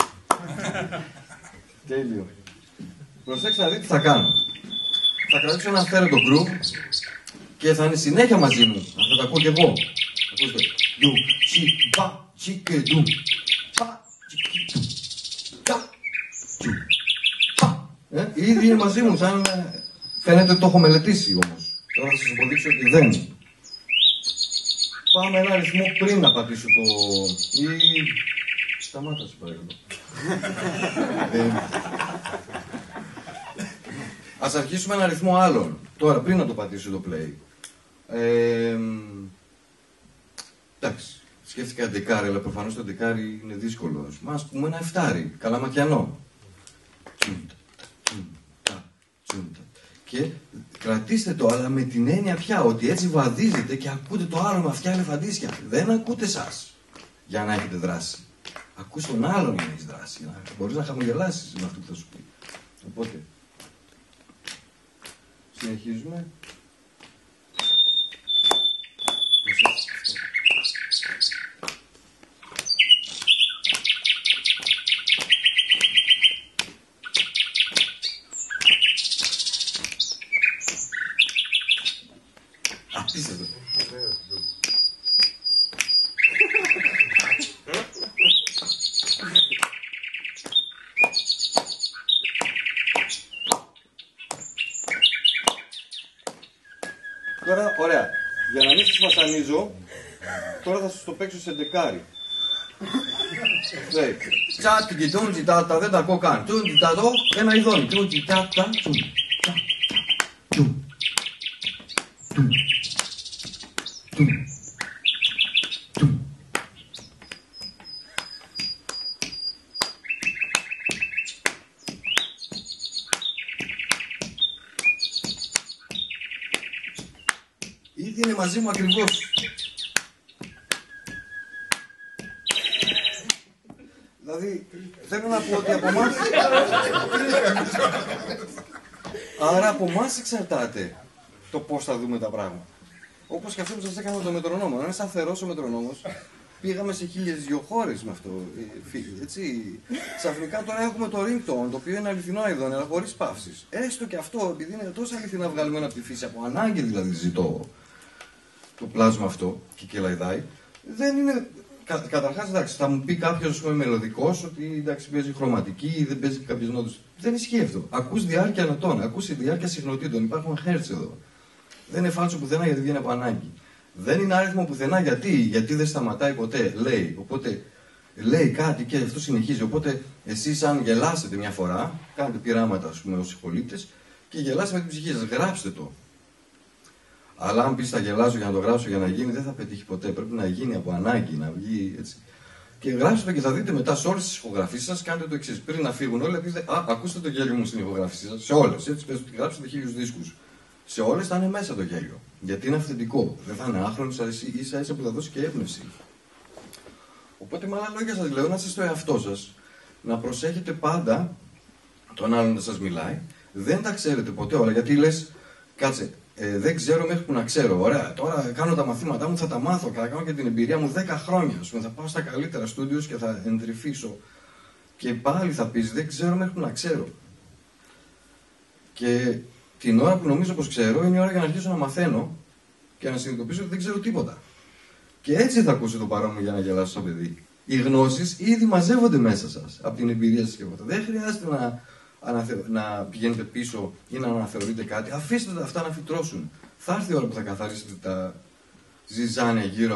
Τέλειο. Προσέξτε να δείτε τι θα κάνω. Θα κρατήσω ένα αυθαίρετο groove και θα είναι συνέχεια μαζί μου. Θα τα ακούω κι εγώ. Ακούστε. Ντου, τσι, πα, τσι και ντου. Πα, τσι και ντου. Τα, τσου, πα. Ήδη είναι μαζί μου, σαν φαίνεται ότι το έχω μελετήσει όμως. Τώρα θα σας αποδείξω ότι δεν. Πάμε ένα αριθμό πριν να πατήσω το... Σταμάτα, σε παρακαλώ. Ας αρχίσουμε ένα αριθμό άλλων. Τώρα, πριν να το πατήσω το play. Εντάξει, σκέφτηκα δεκάρι, αλλά προφανώς το δεκάρι είναι δύσκολο. Ας πούμε ένα εφτάρι, καλαματιανό. Και κρατήστε το, αλλά με την έννοια πια ότι έτσι βαδίζετε και ακούτε το άλλο με αυτιά ελεφαντίσια. Δεν ακούτε εσάς για να έχετε δράση. Ακούς τον άλλον για να έχεις δράση. Για να μπορείς να χαμογελάσεις με αυτό που θα σου πει. Οπότε, συνεχίζουμε. Τώρα, ωραία. Για να μην σας βασανίζω, τώρα θα σας το παίξω σε δεκάρι. Τσάτι και τούντι τάτα, δεν τα ακούω καν. Τούντι τάτο, ένα ειδόνι. Τούντι τάτα, τούντι επειδή είναι μαζί μου ακριβώς. Δηλαδή, θέλω να πω ότι από εμάς... Άρα από εμάς εξαρτάται το πώς θα δούμε τα πράγματα. Όπως και αυτό που σας έκανα το μετρονόμο. Αν είναι σταθερός ο μετρονόμος, πήγαμε σε 1002 χώρες με αυτό. Έτσι. Ξαφνικά τώρα έχουμε το ringtone, το οποίο είναι αληθινό ειδών, αλλά χωρίς παύσεις. Έστω και αυτό, επειδή είναι τόσο αληθινά βγαλμένο από τη φύση, από ανάγκη δηλαδή ζητώ το πλάσμα αυτό και κελαϊδάει, δεν είναι. Καταρχάς, εντάξει, θα μου πει κάποιος μελωδικός ότι εντάξει, παίζει χρωματική ή δεν παίζει κάποιες νότες. Δεν ισχύει αυτό. Ακούς διάρκεια νοτών, ακούς διάρκεια συχνοτήτων. Υπάρχουν hertz εδώ. Δεν είναι φάλσο πουθενά γιατί βγαίνει από ανάγκη. Δεν είναι άριθμο πουθενά γιατί δεν σταματάει ποτέ. Λέει. Οπότε λέει κάτι και αυτό συνεχίζει. Οπότε εσείς, αν γελάσετε μια φορά, κάνετε πειράματα, ας πούμε, ως πολίτες και γελάσετε με την ψυχή σας. Γράψτε το. Αλλά αν πεις θα γελάσω για να το γράψω για να γίνει, δεν θα πετύχει ποτέ. Πρέπει να γίνει από ανάγκη, να βγει έτσι. Και γράψτε το και θα δείτε μετά σε όλες τις ηχογραφήσεις σας, κάντε το εξής. Πριν να φύγουν όλοι, πείτε ακούστε το γέλιο μου στην ηχογραφήση σας. Σε όλες. Έτσι, πες ότι γράψετε 1000 δίσκους. Σε όλες θα είναι μέσα το γέλιο. Γιατί είναι αυθεντικό. Δεν θα είναι άχρονο, ίσα ίσα που θα δώσει και έμπνευση. Οπότε, με άλλα λόγια, σας λέω να είστε στο εαυτό σας, να προσέχετε πάντα τον άλλον να σας μιλάει. Δεν τα ξέρετε ποτέ όλα, γιατί λες, κάτσε. Δεν ξέρω μέχρι που να ξέρω. Ωραία, τώρα κάνω τα μαθήματά μου, θα τα μάθω. Θα κάνω και την εμπειρία μου 10 χρόνια. Θα πάω στα καλύτερα στούντιος και θα εντρυφήσω. Και πάλι θα πεις, δεν ξέρω μέχρι που να ξέρω. Και την ώρα που νομίζω πως ξέρω, είναι η ώρα για να αρχίσω να μαθαίνω και να συνειδητοποιήσω ότι δεν ξέρω τίποτα. Και έτσι θα ακούσω το παρόν μου για να γελάσω σαν παιδί. Οι γνώσεις ήδη μαζεύονται μέσα σας από την εμπειρία σας και από δεν χρειάζεται να πηγαίνετε πίσω ή να αναθεωρείτε κάτι. Αφήστε τα αυτά να φυτρώσουν. Θα έρθει η ώρα που θα καθαρίσετε τα ζυζάνια γύρω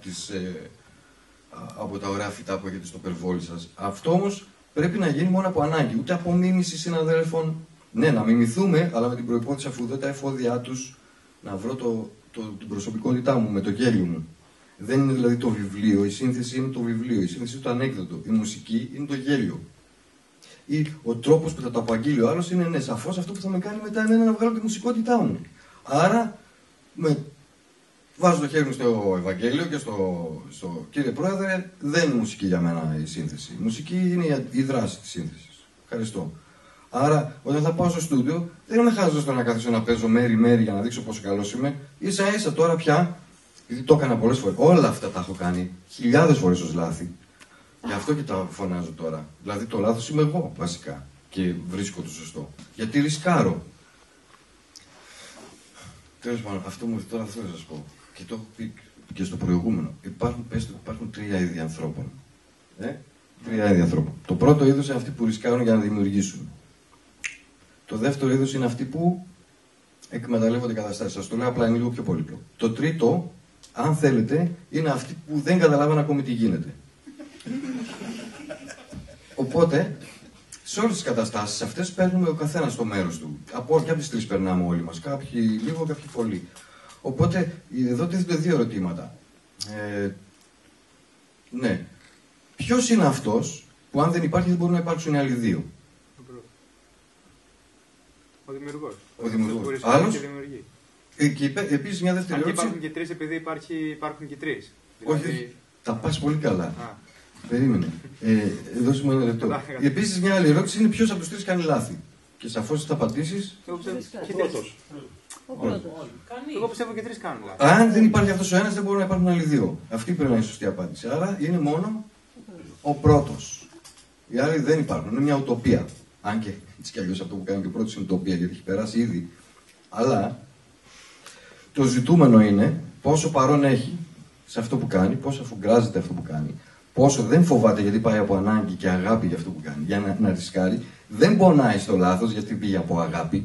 από τα ωραία φυτά που έχετε στο περβόλι σας. Αυτό όμως πρέπει να γίνει μόνο από ανάγκη, ούτε από μίμηση συναδέλφων. Ναι, να μιμηθούμε, αλλά με την προϋπόθεση, αφού δω τα εφόδια τους, να βρω την προσωπικότητά μου με το γέλιο μου. Δεν είναι δηλαδή το βιβλίο, η σύνθεση είναι το βιβλίο, η σύνθεση είναι το ανέκδοτο, η μουσική είναι το γέλιο. Ή ο τρόπος που θα το απαγγείλει ο άλλος είναι σαφώς αυτό που θα με κάνει μετά εμένα να βγάλω τη μουσικότητά μου. Άρα, βάζω το χέρι μου στο Ευαγγέλιο και στο Κύριε Πρόεδρε, δεν είναι μουσική για μένα η σύνθεση. Η μουσική είναι η δράση της σύνθεσης. Ευχαριστώ. Άρα, όταν θα πάω στο στούντιο, δεν είμαι χάζος στο να καθίσω να παίζω μέρη-μέρη για να δείξω πόσο καλός είμαι. Ίσα-ίσα τώρα πια, γιατί το έκανα πολλές φορές. Όλα αυτά τα έχω κάνει χιλιάδες φορές ως λάθη. Γι' αυτό και τα φωνάζω τώρα. Δηλαδή το λάθος είμαι εγώ βασικά. Και βρίσκω το σωστό. Γιατί ρισκάρω. Τέλος πάντων, αυτό μου τώρα αυτό θα σας πω. Και το έχω πει και στο προηγούμενο. Υπάρχουν τρία είδη ανθρώπων. Τρία είδη ανθρώπων. Το πρώτο είδος είναι αυτοί που ρισκάρουν για να δημιουργήσουν. Το δεύτερο είδος είναι αυτοί που εκμεταλλεύονται καταστάσεις. Σας το λέω απλά, είναι λίγο πιο πολύπλοκο. Το τρίτο, αν θέλετε, είναι αυτοί που δεν καταλάβαν ακόμη τι γίνεται. Οπότε, σε όλες τις καταστάσεις αυτές παίρνουμε ο καθένας το μέρος του. Και από τις τρεις περνάμε όλοι μας. Κάποιοι λίγο, κάποιοι πολύ. Οπότε, εδώ τίθενται δύο ερωτήματα. Ναι. Ποιος είναι αυτός που αν δεν υπάρχει δεν μπορούν να υπάρξουν οι άλλοι δύο?
Ο δημιουργός.
Ο δημιουργός. Άλλος. Και επίσης μια δεύτερη ερώτηση.
Αν υπάρχουν και τρεις επειδή υπάρχουν και τρεις.
Όχι, τα πας πολύ καλά. Περίμενε. Δώσε μου ένα λεπτό. Επίσης μια άλλη ερώτηση είναι ποιος από τους τρεις κάνει λάθη. Και σαφώς θα απαντήσεις.
Ο πρώτος. Εγώ πιστεύω και τρεις κάνουν λάθη.
Αν δεν υπάρχει αυτός ο ένας, δεν μπορούν να υπάρχουν άλλοι δύο. Αυτή πρέπει να είναι η σωστή απάντηση. Άρα είναι μόνο ο πρώτος. Οι άλλοι δεν υπάρχουν. Είναι μια ουτοπία. Αν και έτσι κι αλλιώς αυτό που κάνει και ο πρώτος είναι ουτοπία, γιατί έχει περάσει ήδη. Αλλά το ζητούμενο είναι πόσο παρόν έχει σε αυτό που κάνει, πόσο αφουγκράζεται αυτό που κάνει, πόσο δεν φοβάται γιατί πάει από ανάγκη και αγάπη για αυτό που κάνει, για να ρισκάρει, δεν πονάει στο λάθος γιατί πήγε από αγάπη.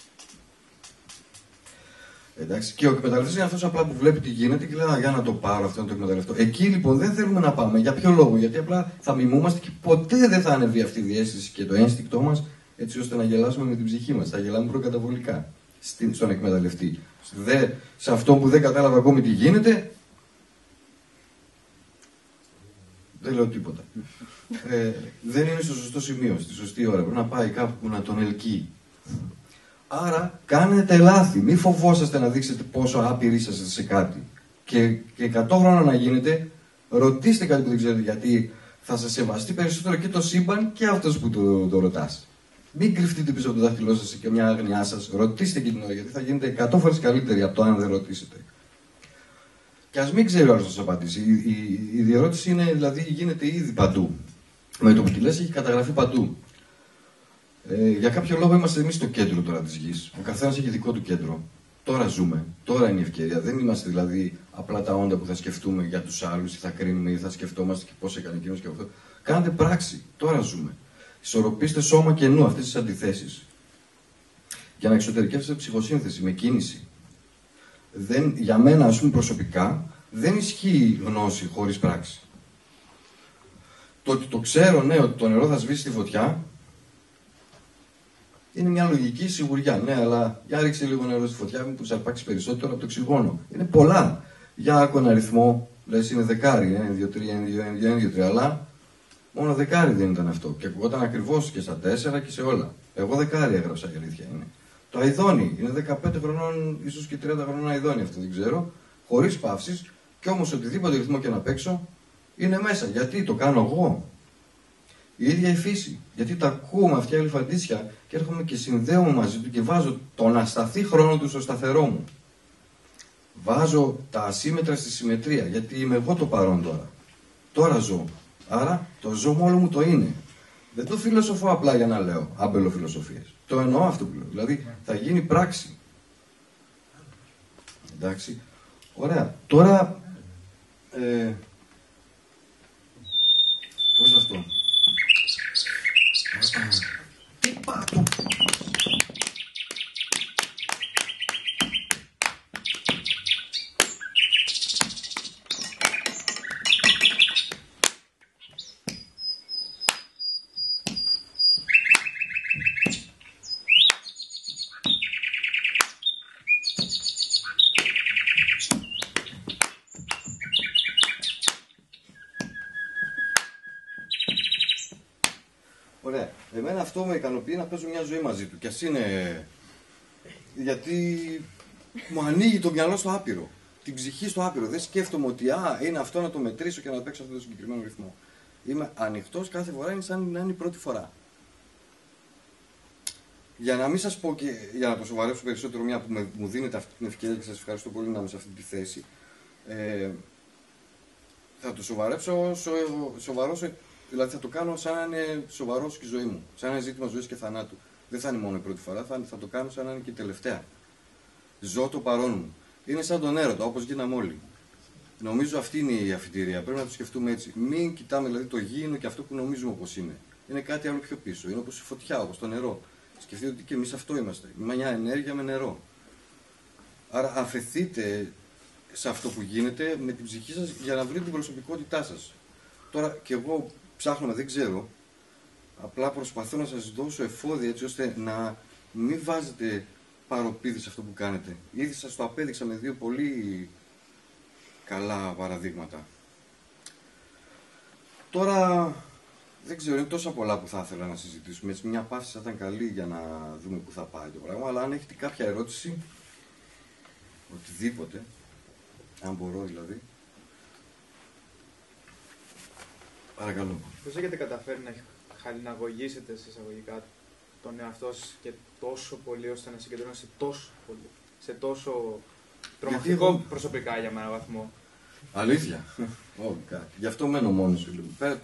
Εντάξει. Και ο εκμεταλλευτής είναι αυτός απλά που βλέπει τι γίνεται και λέει για να το πάρω αυτό, να το εκμεταλλευτώ. Εκεί λοιπόν δεν θέλουμε να πάμε. Για ποιο λόγο? Γιατί απλά θα μιμούμαστε και ποτέ δεν θα ανεβεί αυτή η διαίσθηση και το ένστικτό μας έτσι ώστε να γελάσουμε με την ψυχή μας. Θα γελάμε προκαταβολικά στον εκμεταλλευτή. Σε αυτό που δεν κατάλαβα ακόμη τι γίνεται, δεν λέω τίποτα. Δεν είναι στο σωστό σημείο, στη σωστή ώρα. Πρέπει να πάει κάπου που να τον ελκύει. Άρα κάνετε λάθη. Μη φοβόσαστε να δείξετε πόσο άπειροι είσαστε σε κάτι. Και 100 χρόνια να γίνετε, ρωτήστε κάτι που δεν ξέρετε, γιατί θα σας σεβαστεί περισσότερο και το σύμπαν και αυτός που το ρωτάς. Μην κρυφτείτε πίσω από το δάχτυλό σας και μια άγνοιά σας. Ρωτήστε και την ώρα, γιατί θα γίνετε 100 φορές καλύτεροι από το αν δεν ρωτήσετε. Και ας μην ξέρει ο άλλος να σας απαντήσει. Η διερώτηση είναι, δηλαδή, γίνεται ήδη παντού. Με το που τη λες έχει καταγραφεί παντού. Για κάποιο λόγο είμαστε εμείς στο κέντρο τώρα της γης. Ο καθένας έχει δικό του κέντρο. Τώρα ζούμε. Τώρα είναι η ευκαιρία. Δεν είμαστε δηλαδή απλά τα όντα που θα σκεφτούμε για τους άλλους ή θα κρίνουμε ή θα σκεφτόμαστε και πώς έκανε εκείνος και αυτό. Κάντε πράξη. Τώρα ζούμε. Ισορροπήστε σώμα και νου αυτές τις αντιθέσεις. Για να εξωτερικεύσετε ψυχοσύνθεση με κίνηση. Για μένα, ας πούμε, προσωπικά, δεν ισχύει γνώση χωρίς πράξη. Το ότι το ξέρω, ναι, ότι το νερό θα σβήσει τη φωτιά, είναι μια λογική σιγουριά. Ναι, αλλά για ρίξε λίγο νερό στη φωτιά, μήπως αρπάξει περισσότερο από το οξυγόνο. Είναι πολλά. Για άκου ένα αριθμό, λες είναι δεκάρι, 1, 2, 3, 1, 2, 3, αλλά μόνο δεκάρι δεν ήταν αυτό. Και ακουγόταν ακριβώς και στα 4 και σε όλα. Εγώ δεκάρι έγραψα, η αλήθεια είναι. Το αηδόνι είναι 15 χρονών, ίσως και 30 χρονών αηδόνι, αυτό δεν ξέρω, χωρίς παύσεις, και όμως οτιδήποτε ρυθμό και να παίξω είναι μέσα. Γιατί το κάνω εγώ. Η ίδια η φύση. Γιατί τα ακούω με αυτιά ελεφαντίσια και έρχομαι και συνδέομαι μαζί του και βάζω τον ασταθή χρόνο του στο σταθερό μου. Βάζω τα ασύμετρα στη συμμετρία, γιατί είμαι εγώ το παρόν τώρα. Τώρα ζω. Άρα το ζω με όλο μου το είναι. Δεν το φιλοσοφώ απλά για να λέω αμπελοφιλοσοφίες. Το εννοώ αυτό που λέω. Δηλαδή θα γίνει πράξη. Εντάξει. Ωραία. Τώρα... πώς αυτό. Τι πάτω. Ωραία. Εμένα αυτό με ικανοποιεί να παίζω μια ζωή μαζί του. Και ας είναι... γιατί μου ανοίγει το μυαλό στο άπειρο. Την ψυχή στο άπειρο. Δεν σκέφτομαι ότι είναι αυτό να το μετρήσω και να παίξω αυτό το συγκεκριμένο ρυθμό. Είμαι ανοιχτός κάθε φορά, είναι σαν να είναι η πρώτη φορά. Για να μην σας πω και για να το σοβαρέψω περισσότερο, μια που μου δίνετε αυτή την ευκαιρία και σας ευχαριστώ πολύ να είμαι σε αυτή τη θέση. Θα το σοβαρώσω, δηλαδή θα το κάνω σαν να είναι σοβαρός και η ζωή μου. Σαν να είναι ζήτημα ζωής και θανάτου. Δεν θα είναι μόνο η πρώτη φορά, θα το κάνω σαν να είναι και η τελευταία. Ζω το παρόν μου. Είναι σαν τον έρωτα, όπως γίναμε όλοι. Νομίζω αυτή είναι η αφιτηρία. Πρέπει να το σκεφτούμε έτσι. Μην κοιτάμε δηλαδή το γήινο και αυτό που νομίζουμε όπως είναι. Είναι κάτι άλλο πιο πίσω. Είναι όπως η φωτιά, όπως το νερό. Σκεφτείτε ότι και εμείς αυτό είμαστε. Μια ενέργεια με νερό. Άρα αφεθείτε σε αυτό που γίνεται με την ψυχή σας για να βρείτε την προσωπικότητά σας. Τώρα και εγώ ψάχνω, δεν ξέρω. Απλά προσπαθώ να σας δώσω εφόδια έτσι ώστε να μην βάζετε παροπίδη σε αυτό που κάνετε. Ήδη σας το απέδειξα με 2 πολύ καλά παραδείγματα. Τώρα δεν ξέρω, είναι τόσα πολλά που θα ήθελα να συζητήσουμε. Έτσι, μια παύση θα ήταν καλή για να δούμε πού θα πάει το πράγμα. Αλλά αν έχετε κάποια ερώτηση, οτιδήποτε, αν μπορώ δηλαδή, παρακαλώ.
Πώς έχετε καταφέρει να χαλιναγωγήσετε σε εισαγωγικά τον εαυτό σας και τόσο πολύ ώστε να συγκεντρώνεστε τόσο πολύ, σε τόσο τρομακτικό προσωπικά για μένα βαθμό?
Αλήθεια. Γι' αυτό μένω μόνος σου λίγο.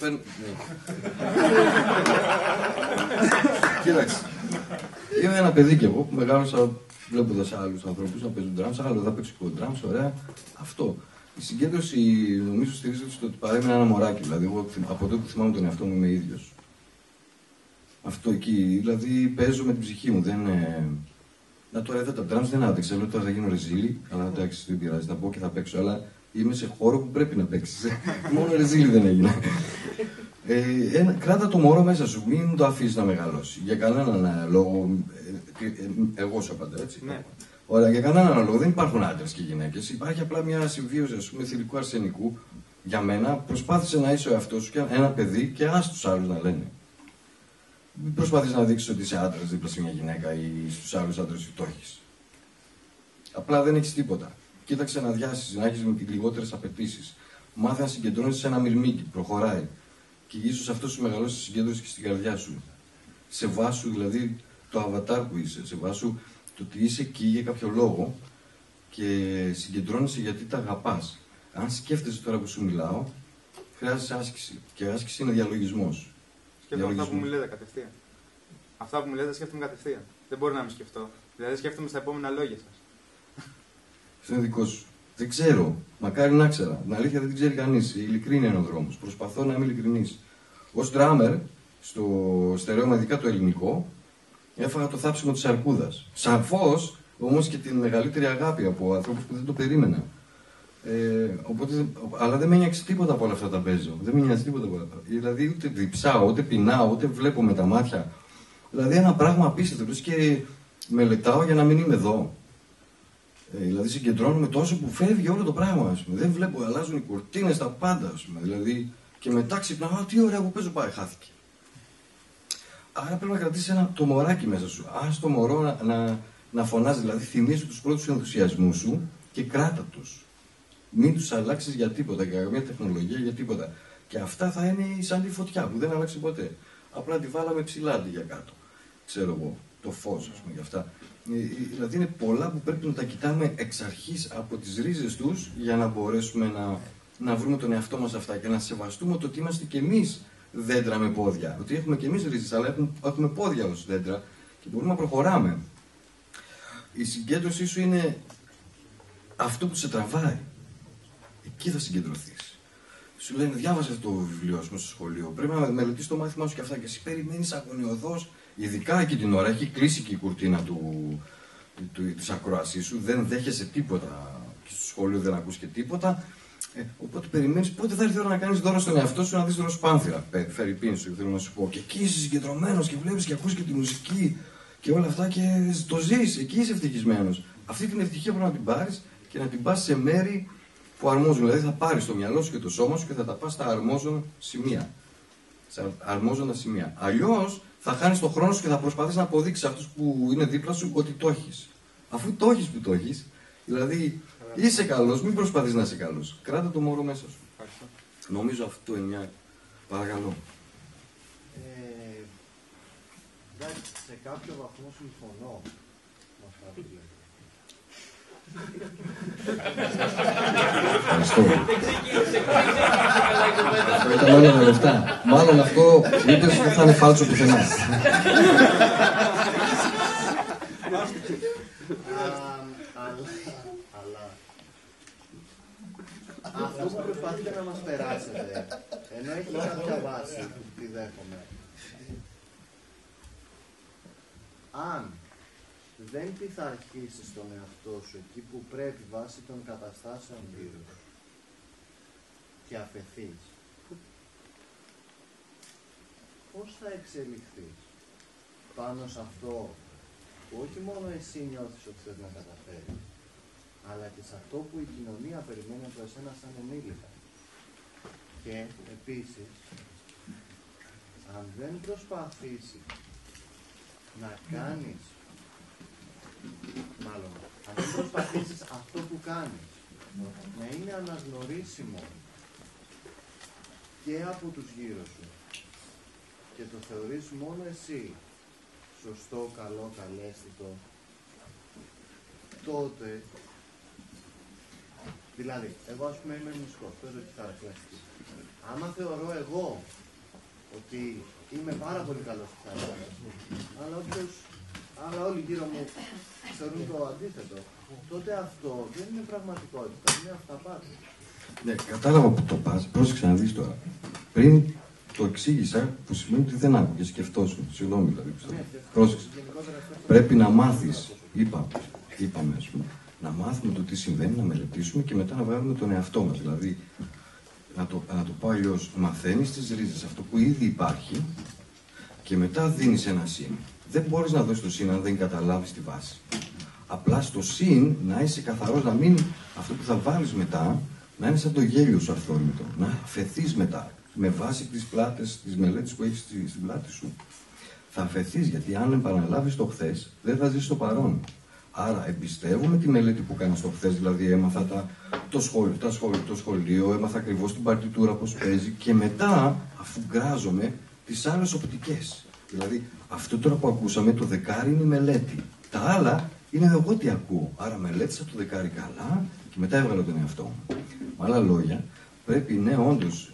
Κοίταξε. Είμαι ένα παιδί κι εγώ που μεγάλωσα βλέποντας άλλους ανθρώπους να παίζουν drums. Άλλο θα παίξω και drums, ωραία. Αυτό. Η συγκέντρωση νομίζω στηρίζεται στο ότι παρέμεινα ένα μωράκι. Δηλαδή, εγώ από τότε που θυμάμαι τον εαυτό μου είμαι ίδιος. Αυτό εκεί. Δηλαδή, παίζω με την ψυχή μου. Δεν. Να τώρα εδώ τα drums δεν άντεξα. Λέω τώρα θα γίνω ρεζίλι. Αλλά εντάξει, δεν πειράζει. Θα πω και θα παίξω. Αλλά είμαι σε χώρο που πρέπει να παίξεις. Μόνο ρεζίλι δεν έγινα. Κράτα το μωρό μέσα σου. Μην το αφήσεις να μεγαλώσει. Για κανέναν λόγο. Εγώ σου απαντώ έτσι. Ναι. Ωραία, για κανέναν λόγο δεν υπάρχουν άντρες και γυναίκες. Υπάρχει απλά μια συμβίωση, ας πούμε, θηλυκού αρσενικού. Για μένα, προσπάθησε να είσαι ο εαυτός σου και ένα παιδί και άς τους άλλους να λένε. Μην προσπαθείς να δείξεις ότι είσαι άντρας δίπλα σε μια γυναίκα ή στους άλλους άντρες που το έχεις. Απλά δεν έχεις τίποτα. Κοίταξε να αδειάσεις, να έχεις λιγότερες απαιτήσεις. Μάθε να συγκεντρώνεσαι σε ένα μυρμήγκι, προχωράει. Και ίσως αυτό σου μεγαλώσει τη συγκέντρωση και στην καρδιά σου. Σεβάσου δηλαδή το αβατάρ που είσαι. Σεβάσου το ότι είσαι εκεί για κάποιο λόγο και συγκεντρώνεσαι γιατί τα αγαπάς. Αν σκέφτεσαι τώρα που σου μιλάω, χρειάζεσαι άσκηση. Και άσκηση είναι διαλογισμός.
Σκέφτομαι αυτά που μου λέτε κατευθείαν. Αυτά που μου λέτε σκέφτομαι κατευθείαν. Δεν μπορώ να μην σκεφτώ. Δηλαδή σκέφτομαι στα επόμενα λόγια σας.
Αυτό είναι δικό σου. Δεν ξέρω. Μακάρι να ξέρα. Την αλήθεια δεν την ξέρει κανείς. Η ειλικρίνεια είναι ο δρόμος. Προσπαθώ να είμαι ειλικρινής. Ως ντράμερ, στο στερεώμα ειδικά το ελληνικό, έφαγα το θάψιμο της αρκούδας. Σαφώς όμως και την μεγαλύτερη αγάπη από ανθρώπους που δεν το περίμενα. Οπότε, αλλά δεν με νοιάζει τίποτα από όλα αυτά τα παίζω. Δεν με νοιάζει τίποτα από όλα αυτά. Δηλαδή ούτε διψάω, ούτε πεινάω, ούτε βλέπω με τα μάτια. Δηλαδή ένα πράγμα απίστευτο. Και μελετάω για να μην είμαι εδώ. Δηλαδή συγκεντρώνομαι τόσο που φεύγει όλο το πράγμα. Ας πούμε. Δεν βλέπω, αλλάζουν οι κουρτίνες, τα πάντα. Ας πούμε. Δηλαδή, και μετά ξυπνάω, τι ωραία που παίζω πάει, χάθηκε. Άρα πρέπει να κρατήσεις το μωράκι μέσα σου. Ας το μωρό να φωνάζει. Δηλαδή θυμίζεις τους πρώτους ενθουσιασμούς σου και κράτα τους. Μην τους αλλάξεις για τίποτα, για καμία τεχνολογία, για τίποτα. Και αυτά θα είναι σαν τη φωτιά που δεν αλλάξει ποτέ. Απλά τη βάλαμε ψηλά αντί για κάτω. Ξέρω εγώ, το φως, ας πούμε, για αυτά. Δηλαδή είναι πολλά που πρέπει να τα κοιτάμε εξ αρχής από τις ρίζες τους για να μπορέσουμε να βρούμε τον εαυτό μας αυτά και να σεβαστούμε το ότι είμαστε κι εμείς δέντρα με πόδια. Ότι έχουμε κι εμείς ρίζες, αλλά έχουμε πόδια ως δέντρα και μπορούμε να προχωράμε. Η συγκέντρωσή σου είναι αυτό που σε τραβάει. Εκεί θα συγκεντρωθείς. Σου λένε διάβασε αυτό το βιβλίο σου στο σχολείο. Πρέπει να μελετήσεις το μάθημά σου και αυτά. Και εσύ περιμένεις αγωνιωδώς, ειδικά εκεί την ώρα. Έχει κλείσει και η κουρτίνα της ακρόασής σου. Δεν δέχεσαι τίποτα. Και στο σχολείο δεν ακούς και τίποτα. Οπότε περιμένεις πότε θα έρθει η ώρα να κάνεις δώρο στον εαυτό σου να δεις Ροσπάνθυρα. Φερρυπίν σου, θέλω να σου πω. Και εκεί είσαι συγκεντρωμένος και βλέπεις και ακούς και τη μουσική και όλα αυτά και το ζεις. Εκεί είσαι ευτυχισμένος. Αυτή την ευτυχία πρέπει να την πάρεις και να την πας σε μέρη που αρμόζουν. Δηλαδή θα πάρεις το μυαλό σου και το σώμα σου και θα τα πας στα αρμόζοντα σημεία. Στα αρμόζοντα σημεία. Αλλιώς θα χάνεις τον χρόνο σου και θα προσπαθείς να αποδείξεις αυτούς που είναι δίπλα σου ότι το έχεις. Αφού το έχεις που το έχεις, δηλαδή είσαι καλός, μην προσπαθείς να είσαι καλός. Κράτα το μωρό μέσα σου. Νομίζω αυτό είναι μια. Παρακαλώ.
Εντάξει, σε κάποιο βαθμό συμφωνώ με αυτά που λέτε.
Ευχαριστώ. Αυτό ήταν όλα με λεφτά. Μάλλον αυτό είπες δεν θα είναι φάλτσο πουθενά.
Αλλά αυτό που προσπαθείτε να μας περάσετε, ενώ έχει κάποια βάση που τη δέχομαι, αν δεν πειθαρχήσεις τον εαυτό σου εκεί που πρέπει βάσει των καταστάσεων γύρω σου και αφαιθείς, πώς θα εξελιχθείς πάνω σε αυτό που όχι μόνο εσύ νιώθεις ότι θες να καταφέρεις, αλλά και σε αυτό που η κοινωνία περιμένει από εσένα σαν ενήλικα. Και επίσης, αν δεν προσπαθήσεις να κάνεις, μάλλον, αν δεν προσπαθήσεις αυτό που κάνεις να είναι αναγνωρίσιμο και από τους γύρω σου και το θεωρείς μόνο εσύ σωστό, καλό, καλέσθητο, τότε, δηλαδή, εγώ ας πούμε είμαι μουσικός, παίζω κιθάρα κλασική. Άμα θεωρώ εγώ ότι είμαι πάρα πολύ καλός κιθάρα, αλλά όλοι γύρω μου θεωρούν το αντίθετο, τότε αυτό δεν είναι πραγματικότητα, είναι αυταπάτη.
Ναι, κατάλαβα που το πας, πρόσεξε να δεις τώρα. Πριν το εξήγησα, που σημαίνει ότι δεν άκουγες, σκεφτόσουν. Συγγνώμη δηλαδή. Πρόσεξε. Πρέπει να μάθεις, είπαμε ας πούμε, να μάθουμε το τι συμβαίνει, να μελετήσουμε και μετά να βγάλουμε τον εαυτό μας. Δηλαδή, να το πω αλλιώς, μαθαίνεις τις ρίζες, αυτό που ήδη υπάρχει και μετά δίνεις ένα συν. Δεν μπορείς να δώσεις το συν αν δεν καταλάβεις τη βάση. Απλά στο συν να είσαι καθαρός, να μην αυτό που θα βάλεις μετά να είναι σαν το γέλιο σου αυθόρμητο. Να αφαιθείς μετά με βάση τις πλάτες, τις μελέτες που έχεις στην πλάτη σου. θα αφαιθείς, γιατί αν επαναλάβεις το χθες, δεν θα ζεις στο παρόν. Άρα εμπιστεύομαι τη μελέτη που κάνεις το χθες, δηλαδή έμαθα το σχολείο, έμαθα ακριβώς την παρτιτούρα πώς παίζει και μετά αφού γκράζομαι τις άλλες οπτικές. Δηλαδή αυτό τώρα που ακούσαμε, το δεκάρι είναι η μελέτη. Τα άλλα είναι εγώ τι ακούω. Άρα μελέτησα το δεκάρι καλά και μετά έβγαλα τον εαυτό μου. Με άλλα λόγια, πρέπει ναι, όντως,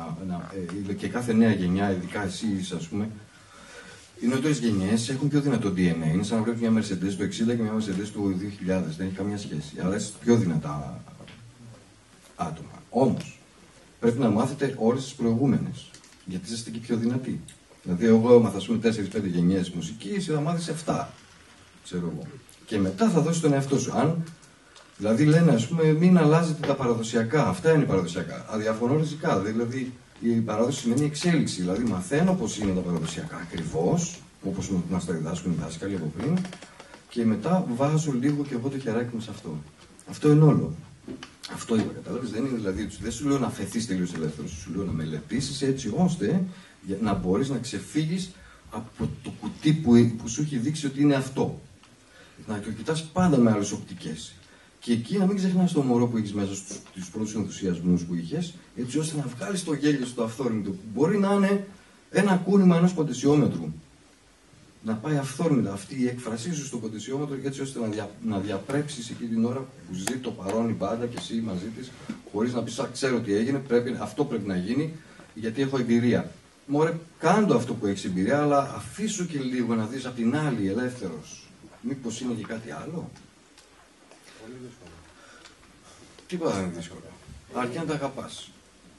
και κάθε νέα γενιά, ειδικά εσείς ας πούμε, οι νεότερες γενιές έχουν πιο δυνατό DNA. Είναι σαν να βλέπει μια Mercedes του 60 και μια Mercedes του 2000. Δεν έχει καμία σχέση. Αλλά είστε πιο δυνατά άτομα. Όμως, πρέπει να μάθετε όλες τις προηγούμενες. Γιατί είστε και πιο δυνατοί. Δηλαδή, εγώ έμαθα 4-5 γενιές μουσική, εσύ θα μάθεις 7. Ξέρω εγώ. Και μετά θα δώσεις τον εαυτό σου. Αν, δηλαδή, λένε, ας πούμε, μην αλλάζετε τα παραδοσιακά. Αυτά είναι παραδοσιακά. Αδιαφωνώ ριζικά. Δηλαδή, η παράδοση σημαίνει εξέλιξη. Δηλαδή, μαθαίνω πώς είναι τα παραδοσιακά ακριβώς, όπως μας τα διδάσκουν οι δάσκαλοι από πριν, και μετά βάζω λίγο και εγώ το χεράκι μου σε αυτό. Αυτό είναι όλο. Αυτό είπα, κατάλαβες. Δεν είναι δηλαδή, δεν σου λέω να αφαιθείς τελείως ελεύθερος, σου λέω να μελετήσεις έτσι ώστε να μπορείς να ξεφύγεις από το κουτί που σου έχει δείξει ότι είναι αυτό. Να το κοιτάς πάντα με άλλες οπτικές. Και εκεί να μην ξεχνάς το μωρό που έχεις μέσα στους πρώτους ενθουσιασμούς που είχες, έτσι ώστε να βγάλεις το γέλιο στο αυθόρμητο, που μπορεί να είναι ένα κούνημα ενός ποτεσιόμετρου. Να πάει αυθόρμητα αυτή η έκφρασή σου στο ποτεσιόμετρο, έτσι ώστε να διαπρέψεις εκεί την ώρα που ζει το παρόν η μπάντα και εσύ μαζί της, χωρίς να πεις, ξέρω τι έγινε, αυτό πρέπει να γίνει, γιατί έχω εμπειρία. Μωρέ, κάντο αυτό που έχεις εμπειρία, αλλά αφήσου και λίγο να δεις απ' την άλλη ελεύθερος. Μήπως είναι και κάτι άλλο.
Πολύ δύσκολο.
Τίποτα δεν είναι δύσκολο. Αρκεί να τα αγαπάς.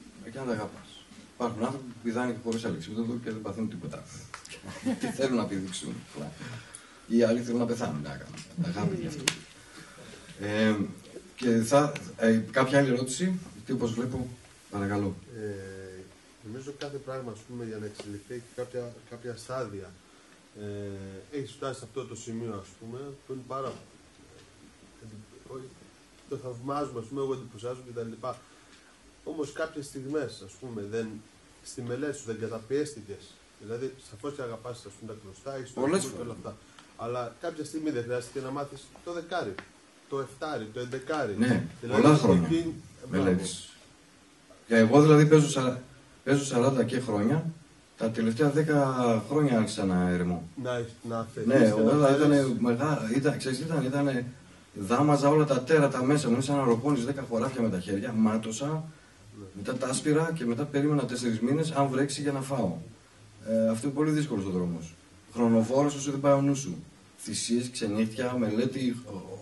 Υπάρχουν άνθρωποι που πηδάνε και χωρίς αλεξίπτωτο και δεν παθαίνουν τίποτα. Τι θέλουν να πηδήξουν. Οι άλλοι θέλουν να πεθάνουν. Αγάπη γι' αυτό. Και κάποια άλλη ερώτηση, τι όπως βλέπω, παρακαλώ.
Νομίζω κάθε πράγμα, ας πούμε, για να εξελιχθεί έχει κάποια στάδια. Έχεις φτάσει σε αυτό το σημείο, ας πούμε, που είναι πάρα. Το θαυμάζουμε, ας πούμε, εγώ εντυπωσιάζομαι κτλ. Όμως κάποιες στιγμές, ας πούμε, στη μελέτη σου δεν καταπιέστηκες. Δηλαδή, σαφώς και αγαπάς, ας πούμε, τα κλωστά, έχεις το
πολλές
και όλα αυτά. Αλλά κάποια στιγμή δεν χρειάστηκε να μάθεις το δεκάρι, το εφτάρι, το εντεκάρι.
Ναι,
δηλαδή,
πολλά χρόνια μελέτης. Και εγώ δηλαδή παίζω 40 και χρόνια. Τα τελευταία 10 χρόνια άρχισα να ερεμώ.
Να
ναι, όλα ήταν δάμαζα όλα τα τέρατα μέσα μου. Είναι σαν να ροπώνεις 10 χωράφια με τα χέρια. Μάτωσα, μετά τα άσπηρα και μετά περίμενα 4 μήνες αν βρέξει για να φάω. Αυτό είναι πολύ δύσκολος ο δρόμος. Χρονοβόρος όσο δεν πάει ο νου σου. Θυσίες, ξενύχτια, μελέτη,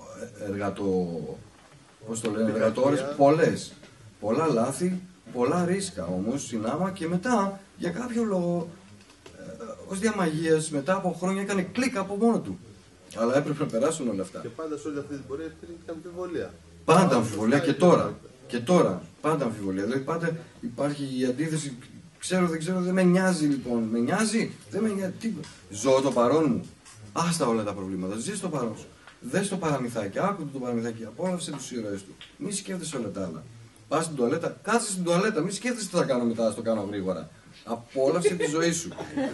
εργατόρες, πολλές. Πολλά λάθη, πολλά ρίσκα όμως συνάμα και μετά για κάποιο λόγο ως διαμαγείας μετά από χρόνια έκανε κλικ από μόνο του. Αλλά έπρεπε να περάσουν όλα αυτά.
Και πάντα σε όλη αυτή την πορεία υπήρχε και αμφιβολία.
Πάντα αμφιβολία και τώρα. Πάντα αμφιβολία. Δηλαδή πάντα υπάρχει η αντίθεση. Ξέρω, δεν ξέρω, δεν με νοιάζει λοιπόν. Με νοιάζει, δεν με νοιάζει. Τίποτα. Ζω το παρόν μου. Άστα όλα τα προβλήματα. Ζεις το παρόν σου. Δες το παραμυθάκι, άκου το παραμυθάκι, απόλαυσε τους ήρωες του. Μη σκέφτεσαι όλα τα άλλα. Πας στην τουαλέτα, κάτσε στην τουαλέτα, μη σκέφτεσαι τι θα κάνω μετά, το κάνω γρήγορα. Απόλαυσε τη ζωή σου.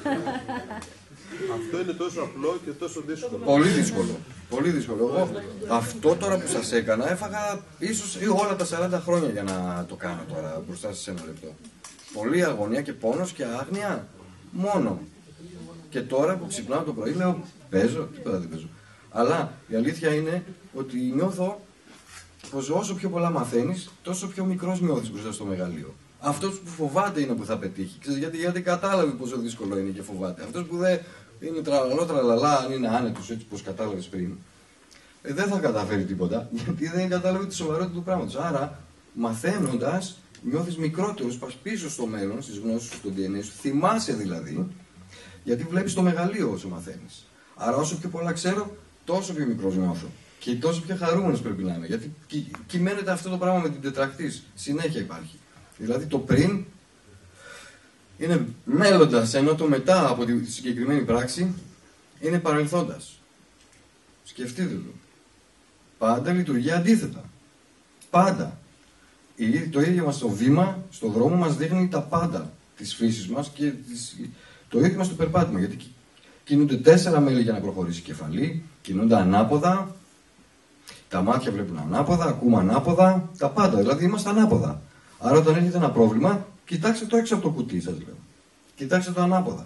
Αυτό είναι τόσο απλό και τόσο δύσκολο.
Πολύ δύσκολο. Πολύ δύσκολο. Εγώ αυτό τώρα που σας έκανα έφαγα ίσως όλα τα 40 χρόνια για να το κάνω τώρα μπροστά σας ένα λεπτό. Πολλή αγωνία και πόνος και άγνοια μόνο. Και τώρα που ξυπνάω το πρωί λέω παίζω, τίποτα δεν παίζω. Αλλά η αλήθεια είναι ότι νιώθω πως όσο πιο πολλά μαθαίνεις, τόσο πιο μικρός νιώθεις μπροστά στο μεγαλείο. Αυτός που φοβάται είναι που θα πετύχει. Ξέρεις, γιατί κατάλαβε πόσο δύσκολο είναι και φοβάται. Αυτός που δεν είναι τραλαλά, αν είναι άνετος έτσι πως κατάλαβες πριν, δεν θα καταφέρει τίποτα, γιατί δεν κατάλαβε τη σοβαρότητα του πράγματος. Άρα, μαθαίνοντας, νιώθεις μικρότερος, πας πίσω στο μέλλον, στις γνώσεις σου, στο DNA σου, θυμάσαι δηλαδή, γιατί βλέπεις το μεγαλείο όσο μαθαίνεις. Άρα, όσο πιο πολλά ξέρω, τόσο πιο μικρός νιώθω. Και τόσο πιο χαρούμενος πρέπει να είμαι. Γιατί κυμαίνεται αυτό το πράγμα με την τετρακτής. Συνέχεια υπάρχει. Δηλαδή το πριν είναι μέλλοντας, ενώ το μετά από τη συγκεκριμένη πράξη είναι παρελθόντας. Σκεφτείτε το. Πάντα λειτουργεί αντίθετα. Πάντα. Το ίδιο μας το βήμα, στο δρόμο μας δείχνει τα πάντα της φύσης μας και το ίδιο μας το περπάτημα. Γιατί Κινούνται 4 μέλη για να προχωρήσει η κεφαλή, κινούνται ανάποδα, τα μάτια βλέπουν ανάποδα, ακούμε ανάποδα, τα πάντα, δηλαδή είμαστε ανάποδα. Άρα όταν έχετε ένα πρόβλημα, κοιτάξτε το έξω από το κουτί σας λέω. Κοιτάξτε το ανάποδα.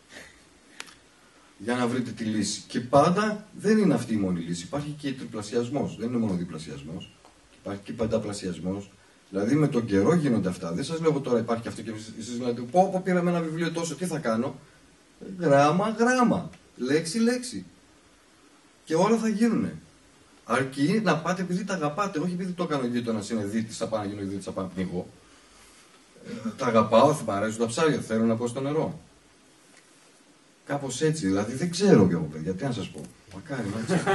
Για να βρείτε τη λύση. Και πάντα δεν είναι αυτή η μόνη λύση. Υπάρχει και τριπλασιασμός. Δεν είναι μόνο διπλασιασμός. Υπάρχει και πενταπλασιασμός. Δηλαδή με τον καιρό γίνονται αυτά. Δεν σας λέω τώρα υπάρχει αυτό και εσείς λέτε πω πήραμε ένα βιβλίο τόσο, τι θα κάνω. Γράμμα. Λέξη. Και όλα θα γίνουνε. Αρκεί να πάτε επειδή τα αγαπάτε, όχι επειδή το κάνω γείτονας είναι δίτης, θα πάω να γίνω δίτης, θα πάω να πνίγω. Τα αγαπάω, θα μ' αρέσουν τα ψάρια, θέλω να πω στο νερό. Κάπως έτσι, δηλαδή δεν ξέρω κι εγώ παιδιά, τι να σας πω. Μακάρι να έτσι.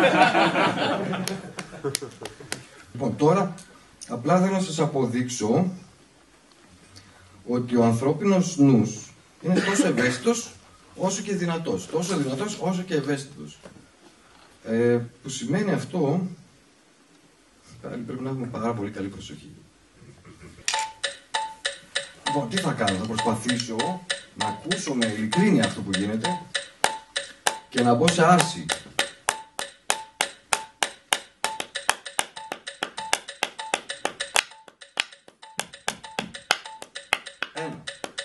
Λοιπόν, τώρα απλά θέλω να σας αποδείξω ότι ο ανθρώπινος νους είναι τόσο ευαίσθητος όσο και δυνατός. Τόσο δυνατός όσο και ευαίσθητος. Που σημαίνει αυτό, πάλι πρέπει να έχουμε πάρα πολύ καλή προσοχή. Λοιπόν, τι θα κάνω, θα προσπαθήσω να ακούσω με ειλικρίνεια αυτό που γίνεται και να μπω σε άρση. Ένα.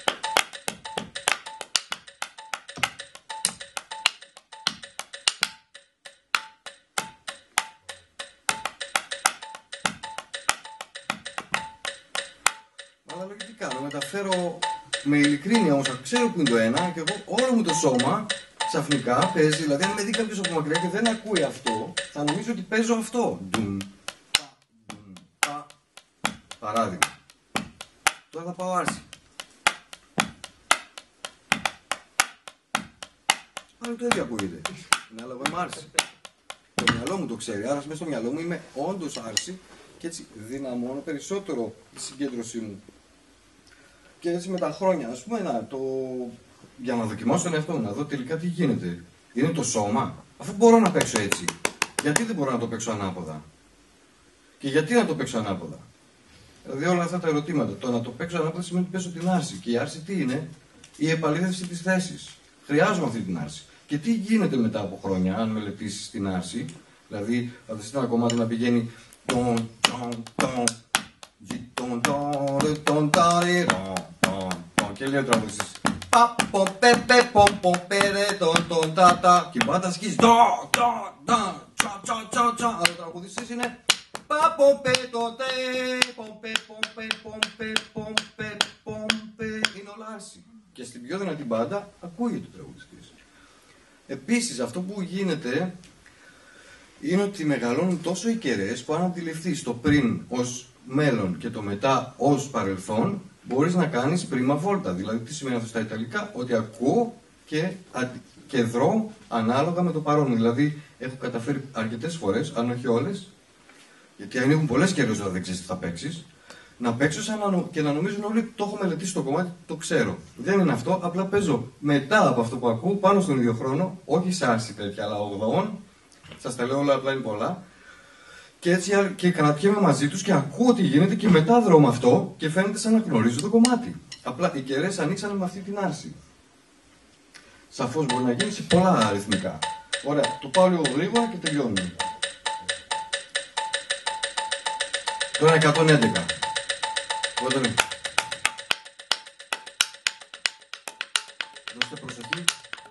Αλλά τι κάνω, μεταφέρω με ειλικρίνεια όμως, ξέρω που είναι το ένα και εγώ όλο μου το σώμα ξαφνικά παίζει, δηλαδή αν με δει κάποιος από μακριά και δεν ακούει αυτό, θα νομίζω ότι παίζω αυτό. Παράδειγμα. Τώρα θα πάω άρση. Πάλι το ίδιο ακούγεται. Ναι, αλλά εγώ είμαι άρση. Το μυαλό μου το ξέρει, άρα μέσα στο μυαλό μου είμαι όντως άρση και έτσι δυναμώνω περισσότερο τη συγκέντρωσή μου. Και έτσι με τα χρόνια, ας πούμε, για να δοκιμάσω τον εαυτό μου, να δω τελικά τι γίνεται. Είναι το σώμα. Αφού μπορώ να παίξω έτσι, γιατί δεν μπορώ να το παίξω ανάποδα. Και γιατί να το παίξω ανάποδα. Δηλαδή όλα αυτά τα ερωτήματα. Το να το παίξω ανάποδα σημαίνει ότι παίζω την άρση. Και η άρση τι είναι? Η επαλήθευση της θέσης. Χρειάζομαι αυτή την άρση. Και τι γίνεται μετά από χρόνια, αν μελετήσεις την άρση. Δηλαδή, φανταστείτε ένα κομμάτι να πηγαίνει. Και λέει ο τραγουδιστής. Και η μπάντα σκίζει. Αλλά ο τραγουδιστής είναι. Είναι όλα άρση. Και στην πιο δυνατή μπάντα ακούγεται ο τραγουδιστής. Επίσης αυτό που γίνεται είναι ότι μεγαλώνουν τόσο οι κεραίες που αν αντιληφθείς το πριν ως μέλλον και το μετά ως παρελθόν, μπορείς να κάνεις πρίμα βόλτα. Δηλαδή, τι σημαίνει αυτό στα Ιταλικά? Ότι ακούω και δρώ ανάλογα με το παρόν μου. Δηλαδή, έχω καταφέρει αρκετές φορές, αν όχι όλες, γιατί ανοίγουν πολλές καιρούς όταν δεν ξέρεις τι θα παίξεις, να παίξω και να νομίζουν όλοι το έχω μελετήσει το κομμάτι, το ξέρω. Δεν είναι αυτό, απλά παίζω μετά από αυτό που ακούω, πάνω στον ίδιο χρόνο, όχι σε άρση τέτοια, αλλά 80. Σας τα λέω όλα, απλά είναι πολλά. Και έτσι και κρατιέμαι μαζί τους και ακούω τι γίνεται και μετά δρώ με αυτό και φαίνεται σαν να γνωρίζω το κομμάτι. Απλά οι κεραίες ανοίξανε με αυτή την άρση. Σαφώς μπορεί να γίνει σε πολλά αριθμικά. Ωραία, το πάω λίγο γρήγορα και τελειώνουμε. Τώρα 111. Δώστε προσοχή.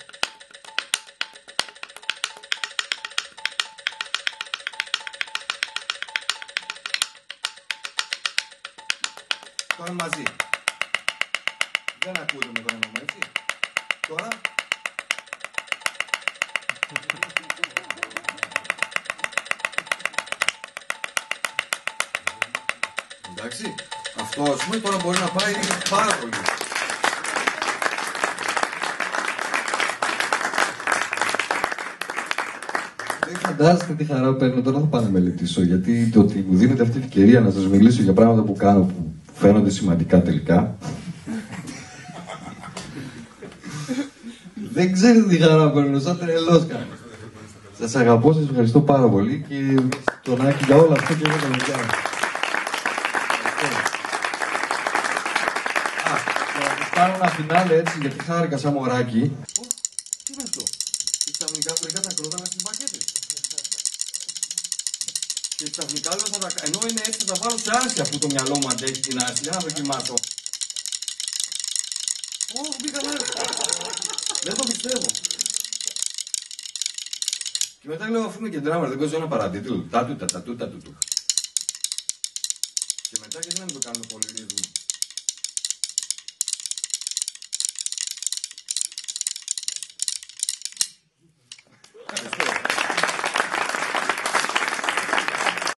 Πάμε μαζί. Δεν ακούτε με το όνομα, έτσι. Τώρα. Εντάξει. Αυτό ας πούμε τώρα μπορεί να πάει πάρα πολύ. Δεν φαντάζεστε τι χαρά παίρνω τώρα, θα πάω να μελετήσω. Γιατί το ότι μου δίνετε αυτή την ευκαιρία να σας μιλήσω για πράγματα που κάνω που φαίνονται σημαντικά τελικά. Δεν ξέρετε τι χαρά παίρνω, σαν τρελός κάνω. Σας αγαπώ, σας ευχαριστώ πάρα πολύ και τον Άκη για όλα αυτά και εγώ τα παιδιά. Να κάνω ένα φινάλε έτσι γιατί χάρηκα σαν μωράκι. Τι είναι αυτό? ξαφνικά βρήκα τα κρότανα στις μπακέτες. Και ξαφνικά λέω, ενώ είναι έτσι, θα τα βάλω σε άρσια που το μυαλό μου αντέχει την άρση, για να δοκιμάσω. Μπήκα μέσα. Δεν το πιστεύω. Και μετά λέω, αφού είμαι και ντράμερ, δεν κόζω ένα παρατήτηλο. Τα του. Και μετά γιατί να μην το κάνουμε πολύ ρίδου.